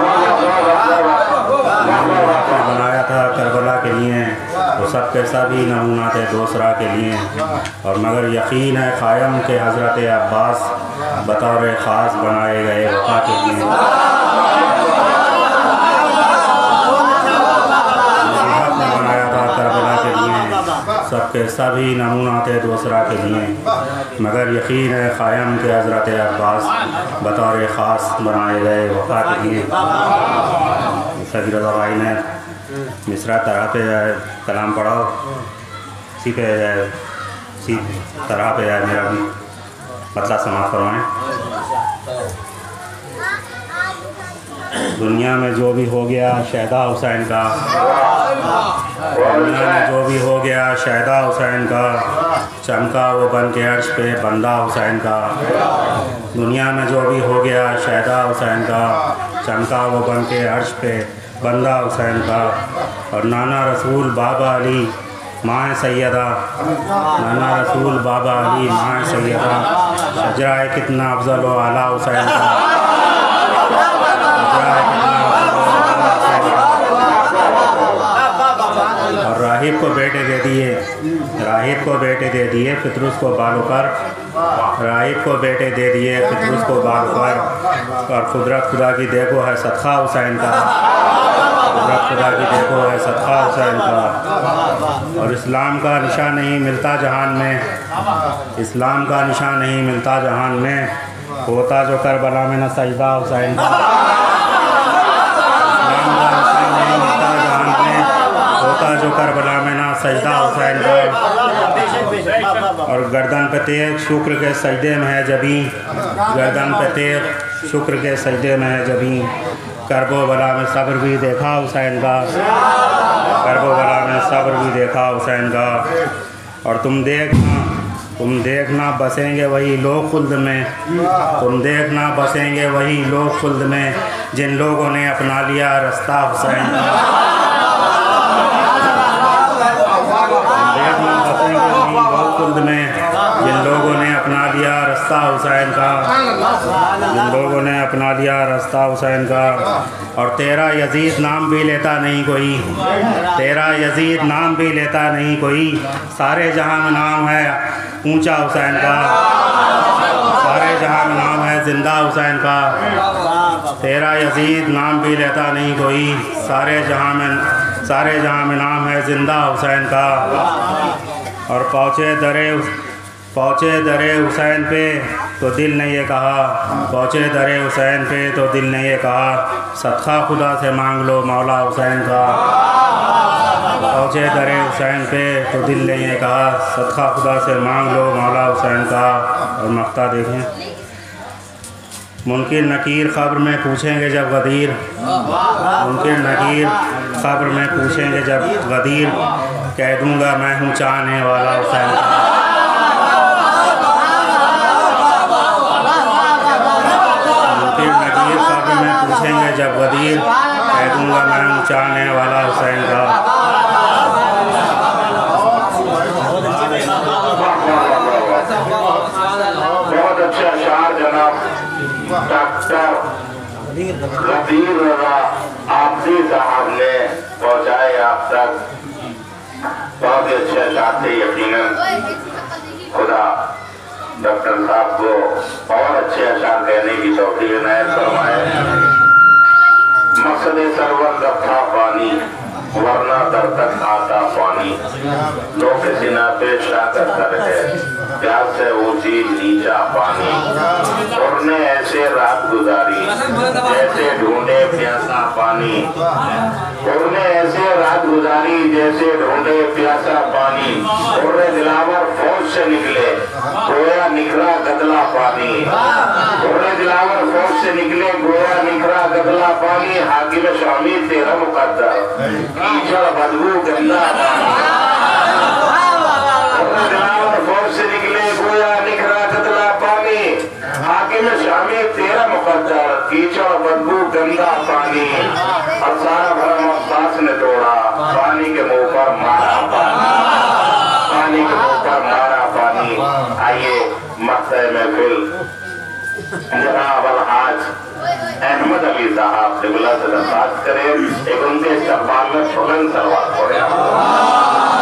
हक़ ने बनाया था करबला के लिए, वो सब के सभी नमूना थे दूसरा के लिए। और मगर यकीन है क़ायम के हज़रत अब्बास बतौर ख़ास बनाए गए वफ़ा के लिए। सबके सभी नमूना थे दूसरा के लिए, मगर यकीन है क़ायम के हज़रत अब्बास बतौर ख़ास बनाए गए वफ़ा के लिए। सभी रज़ा भाई ने मिसरा तरह पे कलाम पढ़ा, इसी पे इसी तरह पे मेरा भी मतलब समाप्त करवाएँ। दुनिया में जो भी हो गया शहदा हुसैन का, दुनिया में जो भी हो गया शहदा हुसैन का, चमका वो बन के अर्श पे बंदा हुसैन का। दुनिया में जो भी हो गया शहदा हुसैन का, चमका वो बन के अर्श पे बंदा हुसैन का। और नाना रसूल बाबा अली माँ सैयदा, नाना रसूल बाबा अली माँ सैयदा, शजरा कितना अफजल व आला हुसैन का। और राहिब को बेटे दे दिए, राहिब को बेटे दे दिए फितरुस को बालू पर, राहिब को बेटे दे दिए फितरुस को बालू पर। और कुदरत खुदा की देखो है सदका हुसैन का, कुदरत खुदा की देखो है सदका हुसैन का। और इस्लाम का निशान नहीं मिलता जहान में, इस्लाम का निशान नहीं मिलता जहान में, होता जो करबला में न सजदा हुसैन का। इस्लाम का निशान नहीं मिलता जहान में, होता जो करबला में ना सजदा हुसैन का। और गर्दन पे तेग शुक्र के सजदे में है जबी, गर्दन पे तेग शुक्र के सजदे में है जबी। करबो बला में सब्र भी देखा हुसैन का, करबो बला में सब्र भी देखा हुसैन का। और तुम देखना बसेंगे वही लोग खुल्द में, तुम देखना बसेंगे वही लोग खुल्द में, जिन लोगों ने अपना लिया रास्ता हुसैन का। देखना बसेंगे वही लोग खुल्द में, जिन लोगों ने अपना लिया रास्ता हुसैन का, जिन लोगों ने अपना लिया रास्ता हुसैन का। और तेरा यजीद नाम भी लेता नहीं कोई, तेरा यजीद नाम भी लेता नहीं कोई, सारे जहां में नाम है ऊंचा हुसैन का, सारे जहां में नाम है जिंदा हुसैन का। तेरा यजीद नाम भी लेता नहीं कोई, सारे जहां में नाम है जिंदा हुसैन का। और पहुँचे दरे हुसैन पे तो दिल ने ये कहा, पहुँचे दरे हुसैन पे तो दिल ने ये कहा, सदका खुदा से मांग लो मौला हुसैन का। पहुँचे दरे हुसैन पे तो दिल ने ये कहा, सदका खुदा से मांग लो मौला हुसैन का। और मक्ता देखें, मुनकिर नकीर ख़ब्र में पूछेंगे जब गदीर, मुनकिर नकीर ख़ब्र में पूछेंगे जब गदीर, कह दूँगा मैं हूँ चाहने वाला हुसैन का। मुनकिर नकीर ख़ब्र में पूछेंगे जब गदीर, कह दूँगा मैं हूँ चाहने वाला हुसैन का। बहुत अच्छा शार जनाब डॉक्टर गदीर रज़ा आबदी साहब ने पहुँचाए आप तक। बहुत अच्छे शार थे, यकीनन खुदा डॉक्टर साहब को और अच्छे अशार कहने की तौफीक इनायत फरमाए। मकसद सरवर जब था पानी, वरना दर तक आता पानी, लोग सीना पे शाकर कर है, प्यास से ऊंची नीचा पानी। और ने ऐसे रात गुजारी जैसे ढूंढे प्यासा पानी, और ने ऐसे रात गुजारी जैसे ढूंढे प्यासा पानी। और दिलावर फौज से निकले गोया निकला गदला पानी, और दिलावर फौज से निकले गोया निकला गदला पानी। हाकिम शामी तेरा मुकद्दर कीचड़ बदबू गंदा पानी, और दिलावर फौज से निकले गोया निकला गदला पानी। हाकिम शामी तेरा मुकद्दर कीचड़ बदबू गंदा पानी। और सारा भरम अब्बास ने तोड़ा पानी के मुंह पर मारा पानी। आइए मकसद महफिल जनाब अलहाज अहमद अली साहब क़िबला से दरख्वास्त करें, एक उनके इस्तक़बाल में बुलंद सलवात पढ़ें।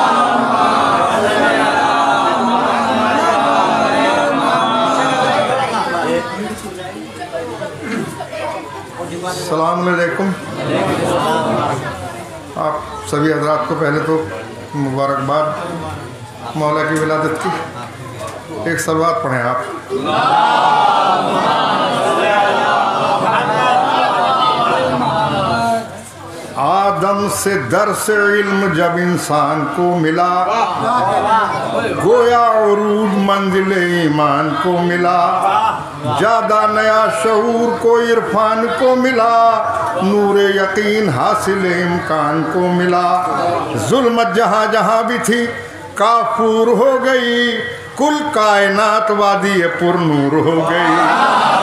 अस्सलाम वालेकुम। आप सभी हजरात को पहले तो मुबारकबाद मौला की विलादत की। एक सलवात पढ़ें आप। आदम से दर्स इल्म जब इंसान को मिला, गोया उरूज मंजिल ईमान को मिला, ज्यादा नया शऊर को इरफान को मिला, नूर यकीन हासिल इम्कान को मिला। जुल्मत जहाँ जहाँ भी थी काफूर हो गई, कुल कायनात वादी पुरनूर हो गई।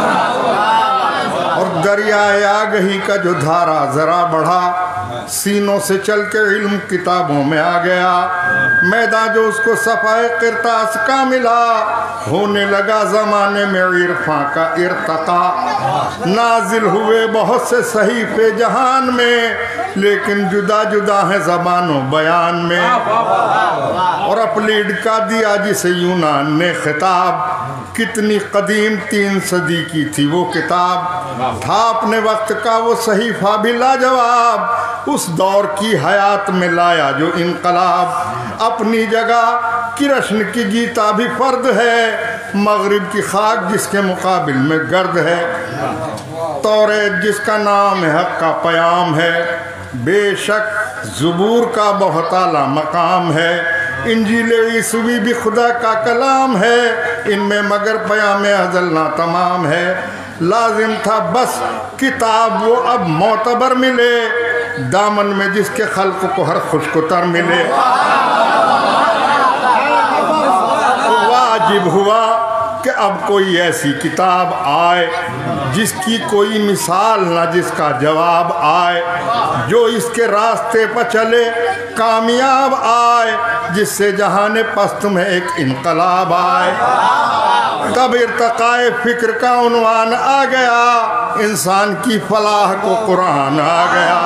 और दरियाए आगही का जो धारा जरा बढ़ा, सीनों से चल के इल्म किताबों में आ गया। मैदान जो उसको सफाए किरतास का मिला, होने लगा जमाने में इरफा का इर्तका। नाजिल हुए बहुत से सहीफे जहान में, लेकिन जुदा जुदा है जबानों बयान में। और अपलीड का दिया जिसे यूनान ने खिताब, कितनी कदीम 3 सदी की थी वो किताब। था अपने वक्त का वो सहीफा भी लाजवाब, उस दौर की हयात में लाया जो इनकलाब। अपनी जगह कृष्ण की गीता भी फर्द है, मगरिब की खाक जिसके मुकाबिल में गर्द है। तौरेत जिसका नाम है हक का पयाम है, बेशक ज़ुबूर का बहुत आला मकाम है। इंजील ईसवी भी खुदा का कलाम है, इनमें मगर पयाम अज़ल ना तमाम है। लाजिम था बस किताब वो अब मोतबर मिले, दामन में जिसके खल्क को हर खुशकुतर मिले। वाजिब हुआ कि अब कोई ऐसी किताब आए जिसकी कोई मिसाल ना जिसका जवाब आए, जो इसके रास्ते पर चले कामयाब आए, जिससे जहाने पस्त में एक इनकलाब आए। तब इर्तकाए फिक्र का उन्वान आ गया, इंसान की फलाह को कुरान आ गया।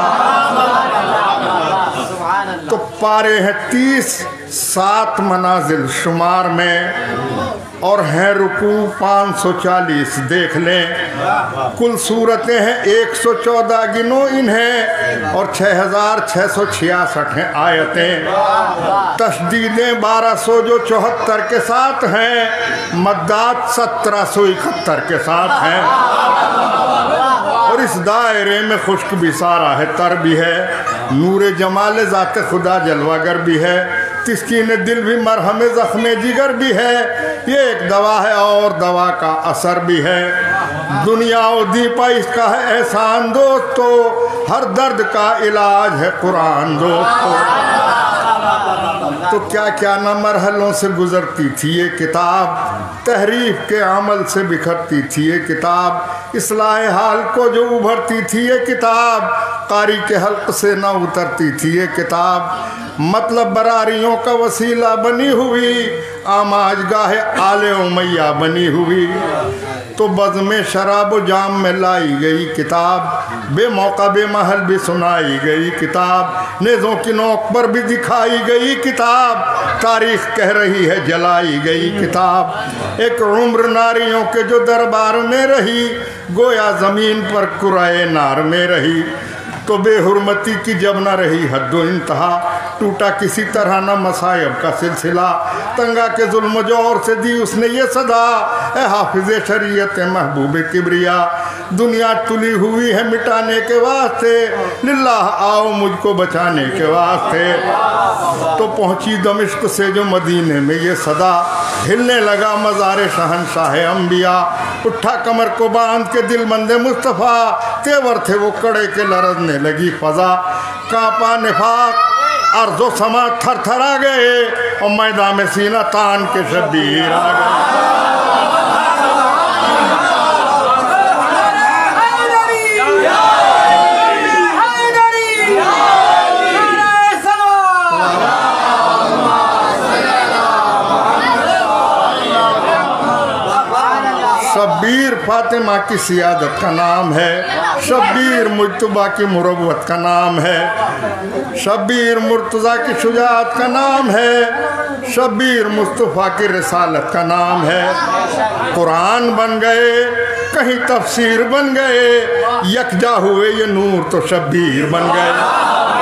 तो पारे हैं 30 7 मनाजिल शुमार में, और हैं रुकू 540 देख लें। कुल सूरतें हैं 114 गिनो इन्हें, और 6666 हैं आयतें। तशदीदें 1200 जो 74 के साथ हैं, मद्दात 1771 के साथ हैं। और इस दायरे में खुश्क भी सारा है, तर भी है, नूर जमाल ज़ात खुदा जलवागर भी है, तिस्कीन दिल भी मरहम ज़ख्म जिगर भी है। ये एक दवा है और दवा का असर भी है। दुनिया और दीपा इसका है एहसान दोस्तों, हर दर्द का इलाज है कुरान दोस्तों। तो क्या क्या न मरहलों से गुजरती थी ये किताब, तहरीफ के अमल से बिखरती थी ये किताब, इस्लाह हाल को जो उभरती थी ये किताब, कारी के हल्क से न उतरती थी ये किताब। मतलब बरारियों का वसीला बनी हुई, आमाज गाहे आले उमैया बनी हुई। तो बज़्म शराब जाम में लाई गई किताब, बेमौका बेमहल भी सुनाई गई किताब, नेज़ों की नोक पर भी दिखाई गई किताब, तारीख कह रही है जलाई गई किताब। एक उम्र नारियों के जो दरबार में रही, गोया ज़मीन पर कुराए नार में रही। तो बेहुरमती की जब न रही हद्दो इंतहा, टूटा किसी तरह न मसायब का सिलसिला, तंगा के जुल्म जोर से दी उसने ये सदा, ए हाफिज शरीयत महबूब किबरिया, दुनिया तुली हुई है मिटाने के वास्ते, लिल्लाह आओ मुझको बचाने के वास्ते। तो पहुंची दमिश्क से जो मदीने में ये सदा, हिलने लगा मज़ार शहंशाह अंबिया, उठा कमर को बांध के दिल मंदे मुस्तफ़ा, तेवर थे वो कड़े के लरजने लगी फजा, कांपा निफाक अर्ज़ो समा थर थर आ गए, और मैदान में सीना तान के शब्बीर आ गए। शब्बीर फातिमा की सियादत का नाम है, शब्बीर मुज्तबा की मुरव्वत का नाम है, शब्बीर मुर्तज़ा की शुजाअत का नाम है, शब्बीर मुस्तफ़ा की रिसालत का नाम है। कुरान बन गए, कहीं तफसीर बन गए, यकजा हुए ये नूर तो शब्बीर बन गए।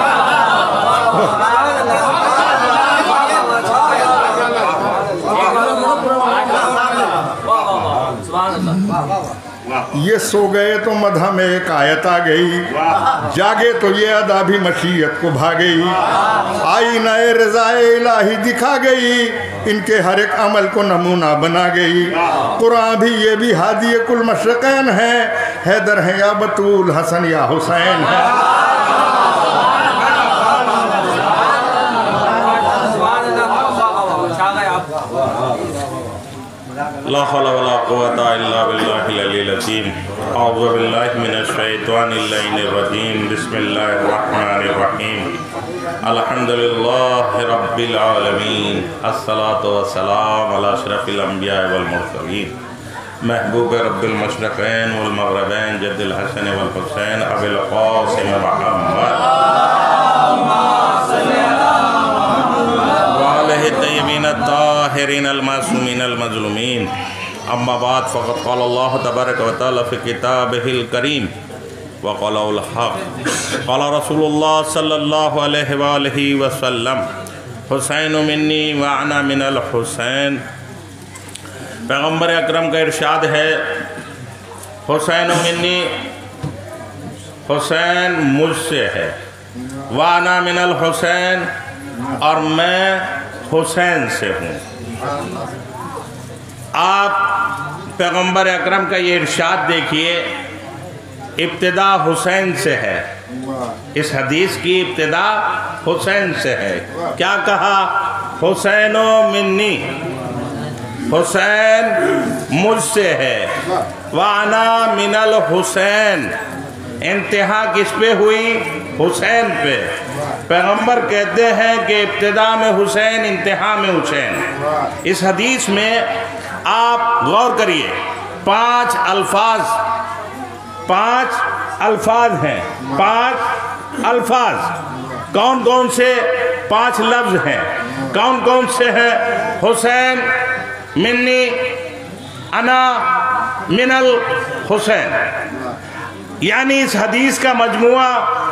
ये सो गए तो मधा में एक आयत आ गई, जागे तो ये अदा भी मशीयत को भा गई, आई नए रज़ाए इलाही दिखा गई, इनके हर एक अमल को नमूना बना गई। कुरान भी ये भी हादी कुल मशरक़ैन है, हैदर है या बतूल, हसन या हुसैन है। ला हौला वला कुव्वता इल्ला बिल्लाहिल अलील अज़ीम। अऊज़ु बिल्लाहि मिनश शैतानिर रजीम। बिस्मिल्लाहिर रहमानिर रहीम। अल्हम्दुलिल्लाहि रब्बिल आलमीन। अस्सलातु वस्सलाम अला अशरफिल अंबिया वल मुरसलीन। महबूब रब्बिल मशरक़ैन वल मग़रिबैन जद्दिल हसन वल हुसैन अबिल क़ासिम मुहम्मद ताहिरीन अलमासूमीन अलमज़लूमीन। अम्मा बाद फ़क़द क़ाल अल्लाह तबारक व तआला फ़ी किताबिहिल करीम व क़ौलुल हक़। क़ाल रसूलुल्लाह सल्लल्लाहु अलैहि वसल्लम हुसैन मिन्नी व अना मिनल हुसैन। पैगम्बर अकरम का इरशाद है, हुसैन मिन्नी, हुसैन मुझसे है, व अना मिनल हुसैन, और मैं हुसैन से हूँ। आप पैगम्बर अकरम का ये इरशाद देखिए, इब्तिदा हुसैन से है। इस हदीस की इब्तिदा हुसैन से है। क्या कहा? हुसैनो मिन्नी, हुसैन मुझसे है, वाना मिनल हुसैन। इंतहा किस पे हुई? हुसैन पे। पैगंबर कहते हैं कि इब्तिदा में हुसैन, इंतहा में हुसैन। इस हदीस में आप गौर करिए, पांच अल्फाज हैं। पांच अल्फाज कौन कौन से? पांच लफ्ज हैं। कौन कौन से हैं? हुसैन मिन्नी, अना मिनल हुसैन। यानी इस हदीस का मजमुआ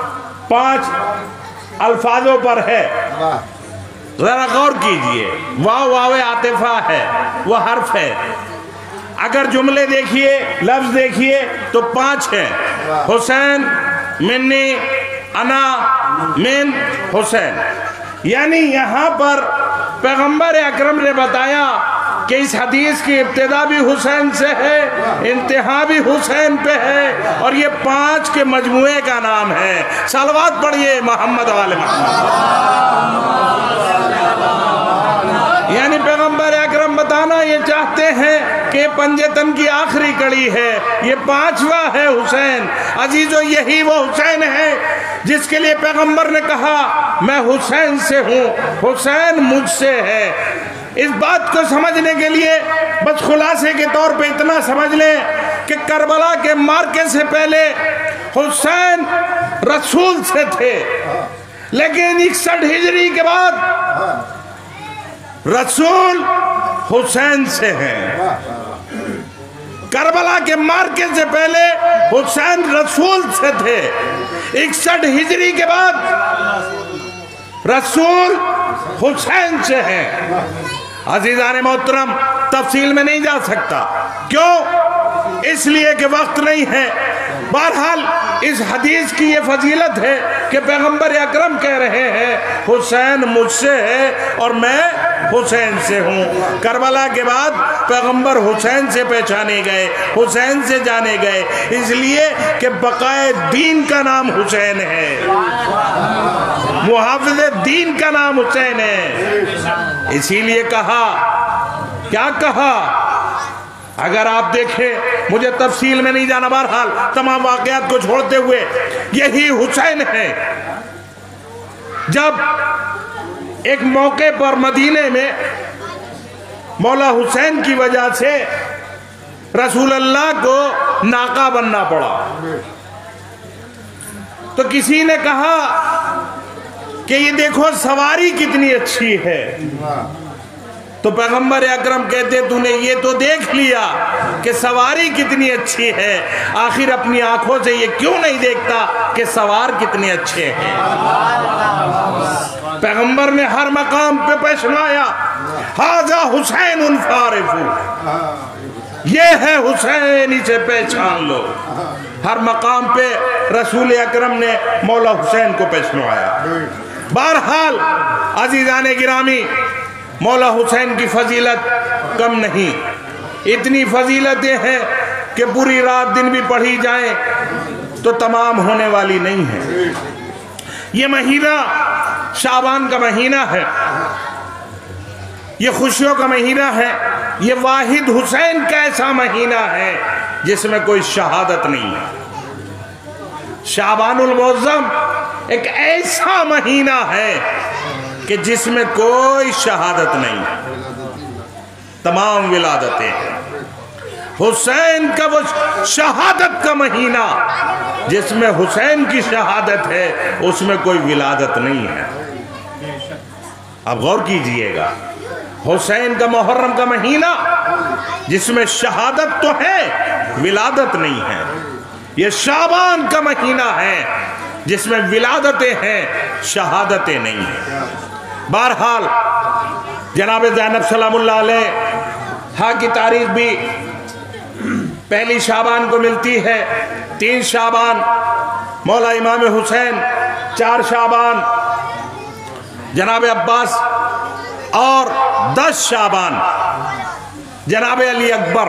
पांच अल्फाजों पर है। जरा गौर कीजिए, वाव वाव आतिफा है, वह हर्फ है। अगर जुमले देखिए, लफ्ज देखिए तो पांच हैं। हुसैन मिन्नी, अना मिन हुसैन। यानी यहाँ पर पैगंबर अकरम ने बताया कि इस हदीस की इब्तिदा भी हुसैन से है, इंतहा भी हुसैन पे है, और ये पांच के मजमुए का नाम है। सलवात पढ़िए मोहम्मद वाले मोहम्मद। यानी पैगंबर अकरम बताना ये चाहते हैं कि पंजतन की आखिरी कड़ी है, ये पांचवा है हुसैन। अजीजों, यही वो हुसैन है जिसके लिए पैगंबर ने कहा मैं हुसैन से हूँ, हुसैन मुझसे है। इस बात को समझने के लिए बस खुलासे के तौर पे इतना समझ लें कि करबला के मार्के से पहले हुसैन रसूल से थे, लेकिन 61 हिजरी के बाद रसूल हुसैन से हैं। करबला के मार्के से पहले हुसैन रसूल से थे, 61 हिजरी के बाद रसूल हुसैन से हैं। अजीज़ान मोहतरम, तफसील में नहीं जा सकता, क्यों? इसलिए कि वक्त नहीं है। बहरहाल इस हदीस की ये फजीलत है कि पैगंबर अकरम कह रहे हैं हुसैन मुझसे है और मैं हुसैन से हूँ। करबला के बाद पैगंबर हुसैन से पहचाने गए, हुसैन से जाने गए, इसलिए कि बकाए दीन का नाम हुसैन है, मुहाफ़िज़ दीन का नाम हुसैन है। इसीलिए कहा, क्या कहा? अगर आप देखें, मुझे तफसील में नहीं जाना, बहरहाल तमाम वाक़यात को छोड़ते हुए यही हुसैन है। जब एक मौके पर मदीने में मौला हुसैन की वजह से रसूल अल्लाह को नाका बनना पड़ा। तो किसी ने कहा कि ये देखो सवारी कितनी अच्छी है। तो पैगंबर अकरम कहते तूने ये तो देख लिया कि सवारी कितनी अच्छी है, आखिर अपनी आंखों से ये क्यों नहीं देखता कि सवार कितने अच्छे हैं। पैगंबर ने हर मकाम पे पहचाया, हाजा हुसैन उन फारिफू, ये है हुसैन, इसे पहचान लो। हर मकाम पे रसूल अकरम ने मौला हुसैन को पहचाया। बहरहाल अजीजाने गिरामी, मौला हुसैन की फजीलत कम नहीं, इतनी फजीलतें हैं कि पूरी रात दिन भी पढ़ी जाए तो तमाम होने वाली नहीं है। ये महीना शाबान का महीना है, ये खुशियों का महीना है, ये वाहिद हुसैन का ऐसा महीना है जिसमें कोई शहादत नहीं है। शाबानुल मुअज़्ज़म एक ऐसा महीना है कि जिसमें कोई शहादत नहीं, तमाम विलादतें हैं। हुसैन का वो शहादत का महीना जिसमें हुसैन की शहादत है, उसमें कोई विलादत नहीं है। अब गौर कीजिएगा, हुसैन का मुहर्रम का महीना जिसमें शहादत तो है, विलादत नहीं है। ये शाबान का महीना है जिसमें विलादतें हैं, शहादतें नहीं हैं। बहरहाल जनाब ज़ैनब सलामुल्लाह अलैहा की तारीख भी पहली शाबान को मिलती है, 3 शाबान मौला इमाम हुसैन, 4 शाबान जनाब अब्बास और 10 शाबान जनाब अली अकबर,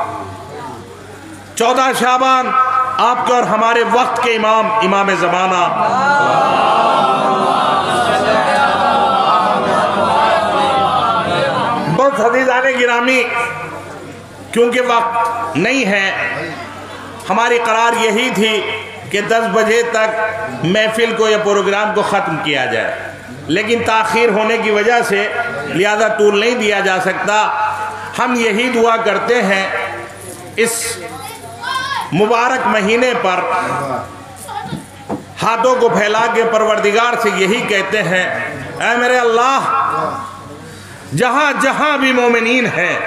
14 शाबान आपके और हमारे वक्त के इमाम ज़माना बहुत हदीजाने गिरामी। क्योंकि वक्त नहीं है, हमारी करार यही थी कि 10 बजे तक महफिल को या प्रोग्राम को ख़त्म किया जाए, लेकिन ताख़ीर होने की वजह से लिहाजा तूल नहीं दिया जा सकता। हम यही दुआ करते हैं इस मुबारक महीने पर, हाथों को फैला के परवरदिगार से यही कहते हैं, ऐ मेरे अल्लाह, जहाँ जहाँ भी मोमिनीन हैं,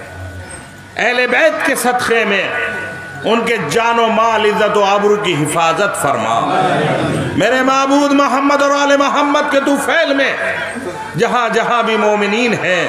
अहले बैत के सदक़े में उनके जानो माल, इज़्ज़त व आबरू की हिफाजत फरमा। मेरे माबूद मोहम्मद और आले मोहम्मद के तुफ़ैल में जहाँ जहाँ भी मोमिनीन हैं,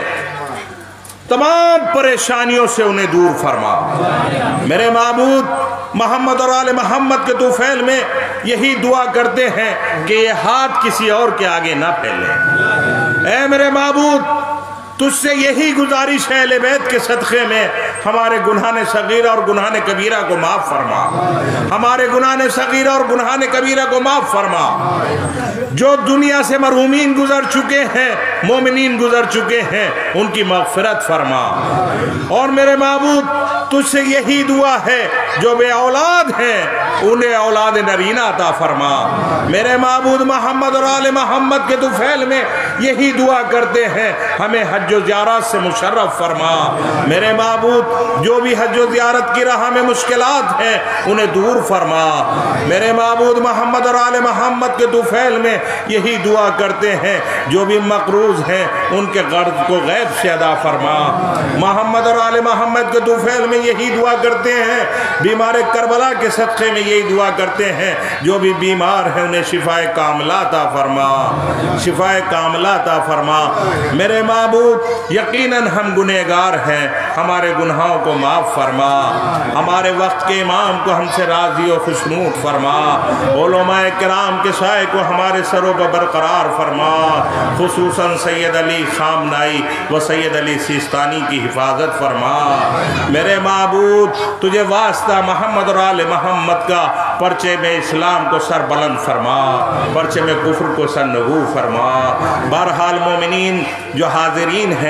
तमाम परेशानियों से उन्हें दूर फरमा। मेरे माबूद मोहम्मद और आले मोहम्मद के तुफ़ैल में यही दुआ करते हैं कि ये हाथ किसी और के आगे ना फैले। ऐ मेरे माबूद, तुझसे यही गुजारिश है, अहले बैत के सदक़े में हमारे गुनाह सगीरा और गुनाह कबीरा को माफ़ फरमा, हमारे गुनाह सगीरा और गुनाह कबीरा को माफ़ फरमा। जो दुनिया से मरहूमीन गुजर चुके हैं, मोमिनीन गुजर चुके हैं, उनकी मग़फ़िरत फरमा। और मेरे माबूद, तुझसे यही दुआ है, जो बे औलाद हैं उन्हें औलाद नरीना अता फरमा। मेरे माबूद मोहम्मद और आले मोहम्मद के तुफ़ैल में यही दुआ करते हैं, हमें हज व ज़ियारत से मुशर्रफ फरमा। मेरे माबूद, जो भी हज व ज़ियारत की राह में मुश्किलात हैं उन्हें दूर फरमा। मेरे माबूद मोहम्मद और आले मोहम्मद के तुफ़ैल में यही दुआ करते हैं, जो भी मक़रूज़ हैं उनके गर्ज को गैब से अदा फरमा। मोहम्मद और आले मोहम्मद के तुफ़ैल में यही दुआ करते हैं, बीमार करबला के सदक़े में यही दुआ करते हैं, जो भी बीमार हैं उन्हें शिफाए कामिला अता फरमा, शिफाए कामिला अता फरमा। मेरे माबूद, यकीनन हम गुनहगार हैं, हमारे गुनाहों को माफ़ फरमा। हमारे वक्त के इमाम को हमसे राज़ी और खुशनूद फरमा। उलमाए किराम के साए को हमारे सरों पर बरकरार फरमा। खुसूसन सैयद अली खामनाई व सैयद अली सिस्तानी की हिफाजत फरमा। मेरे माबूद, तुझे वास्ता मोहम्मद और आले मोहम्मद का परचे में इस्लाम को सर बुलंद फरमा, परचे में कुफ्र को सर नगू फरमा। बहरहाल मोमिनीन जो हाजिरीन हैं,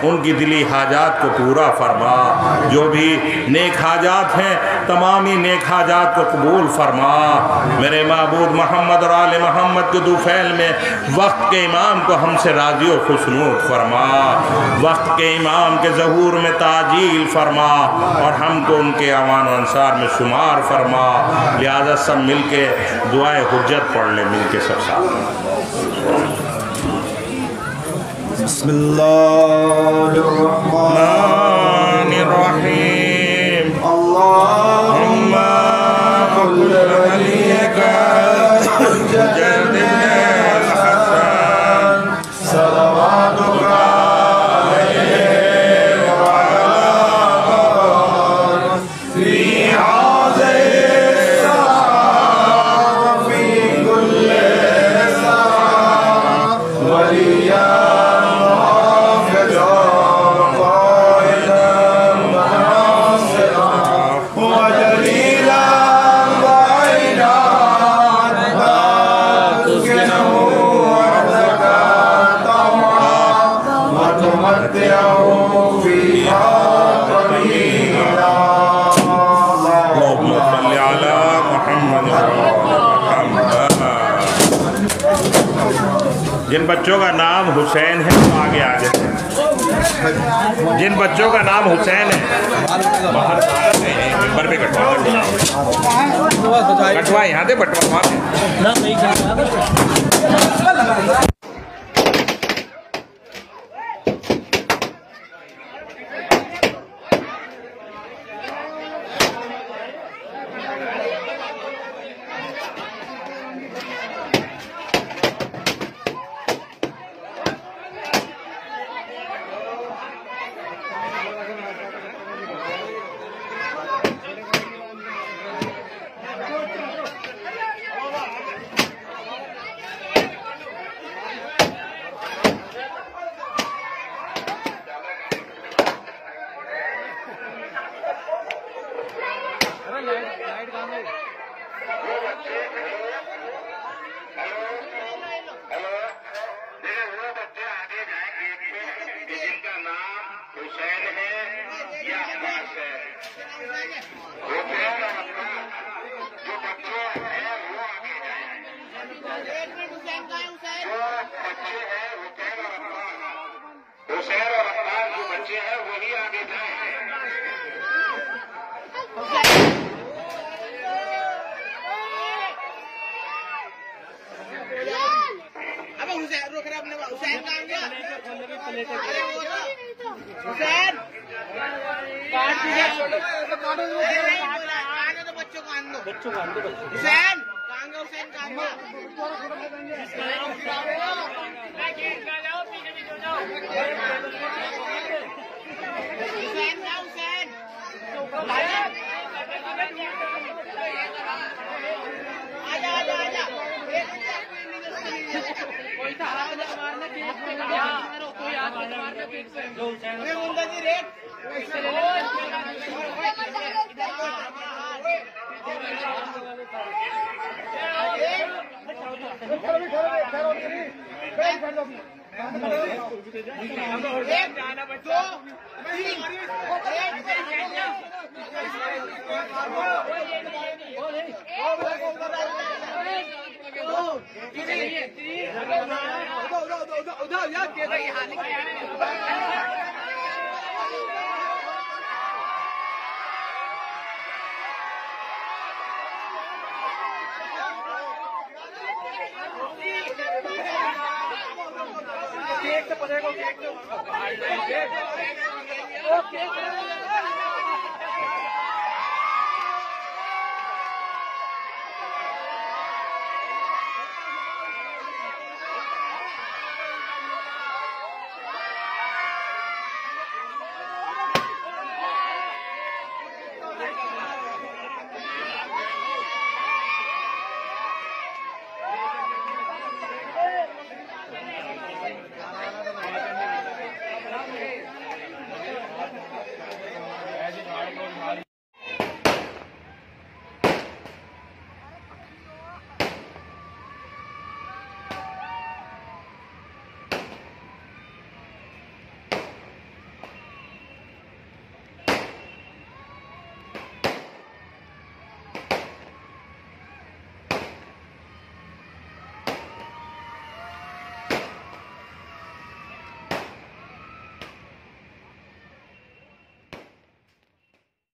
उनकी दिली हाजात को पूरा फरमा। जो भी नेक हाजात हैं तमाम ही नेक हाजात को कबूल फरमा। मेरे महबूब मोहम्मद और आले मोहम्मद के दुफैल में वक्त के इमाम को हमसे राजी और खुशनूद फरमा। वक्त के इमाम के ज़हूर में ताजील फरमा और हमको उनके अवान व अंसार में शुमार फरमा। लिहाजा सब मिल के दुआए हुज्जत पढ़ ले, मिल के सब साथ। बिस्मिल्लाहिर्रहमानिर्रहीम। अल्लाहुम्मा कुल वलियका जद्दिना हसन सलवातुका जिन बच्चों का नाम हुसैन है वो आगे आ जाए। जिन बच्चों का नाम हुसैन है बाहर मिंबर पे कटवा यहाँ दे बटवा। Okay.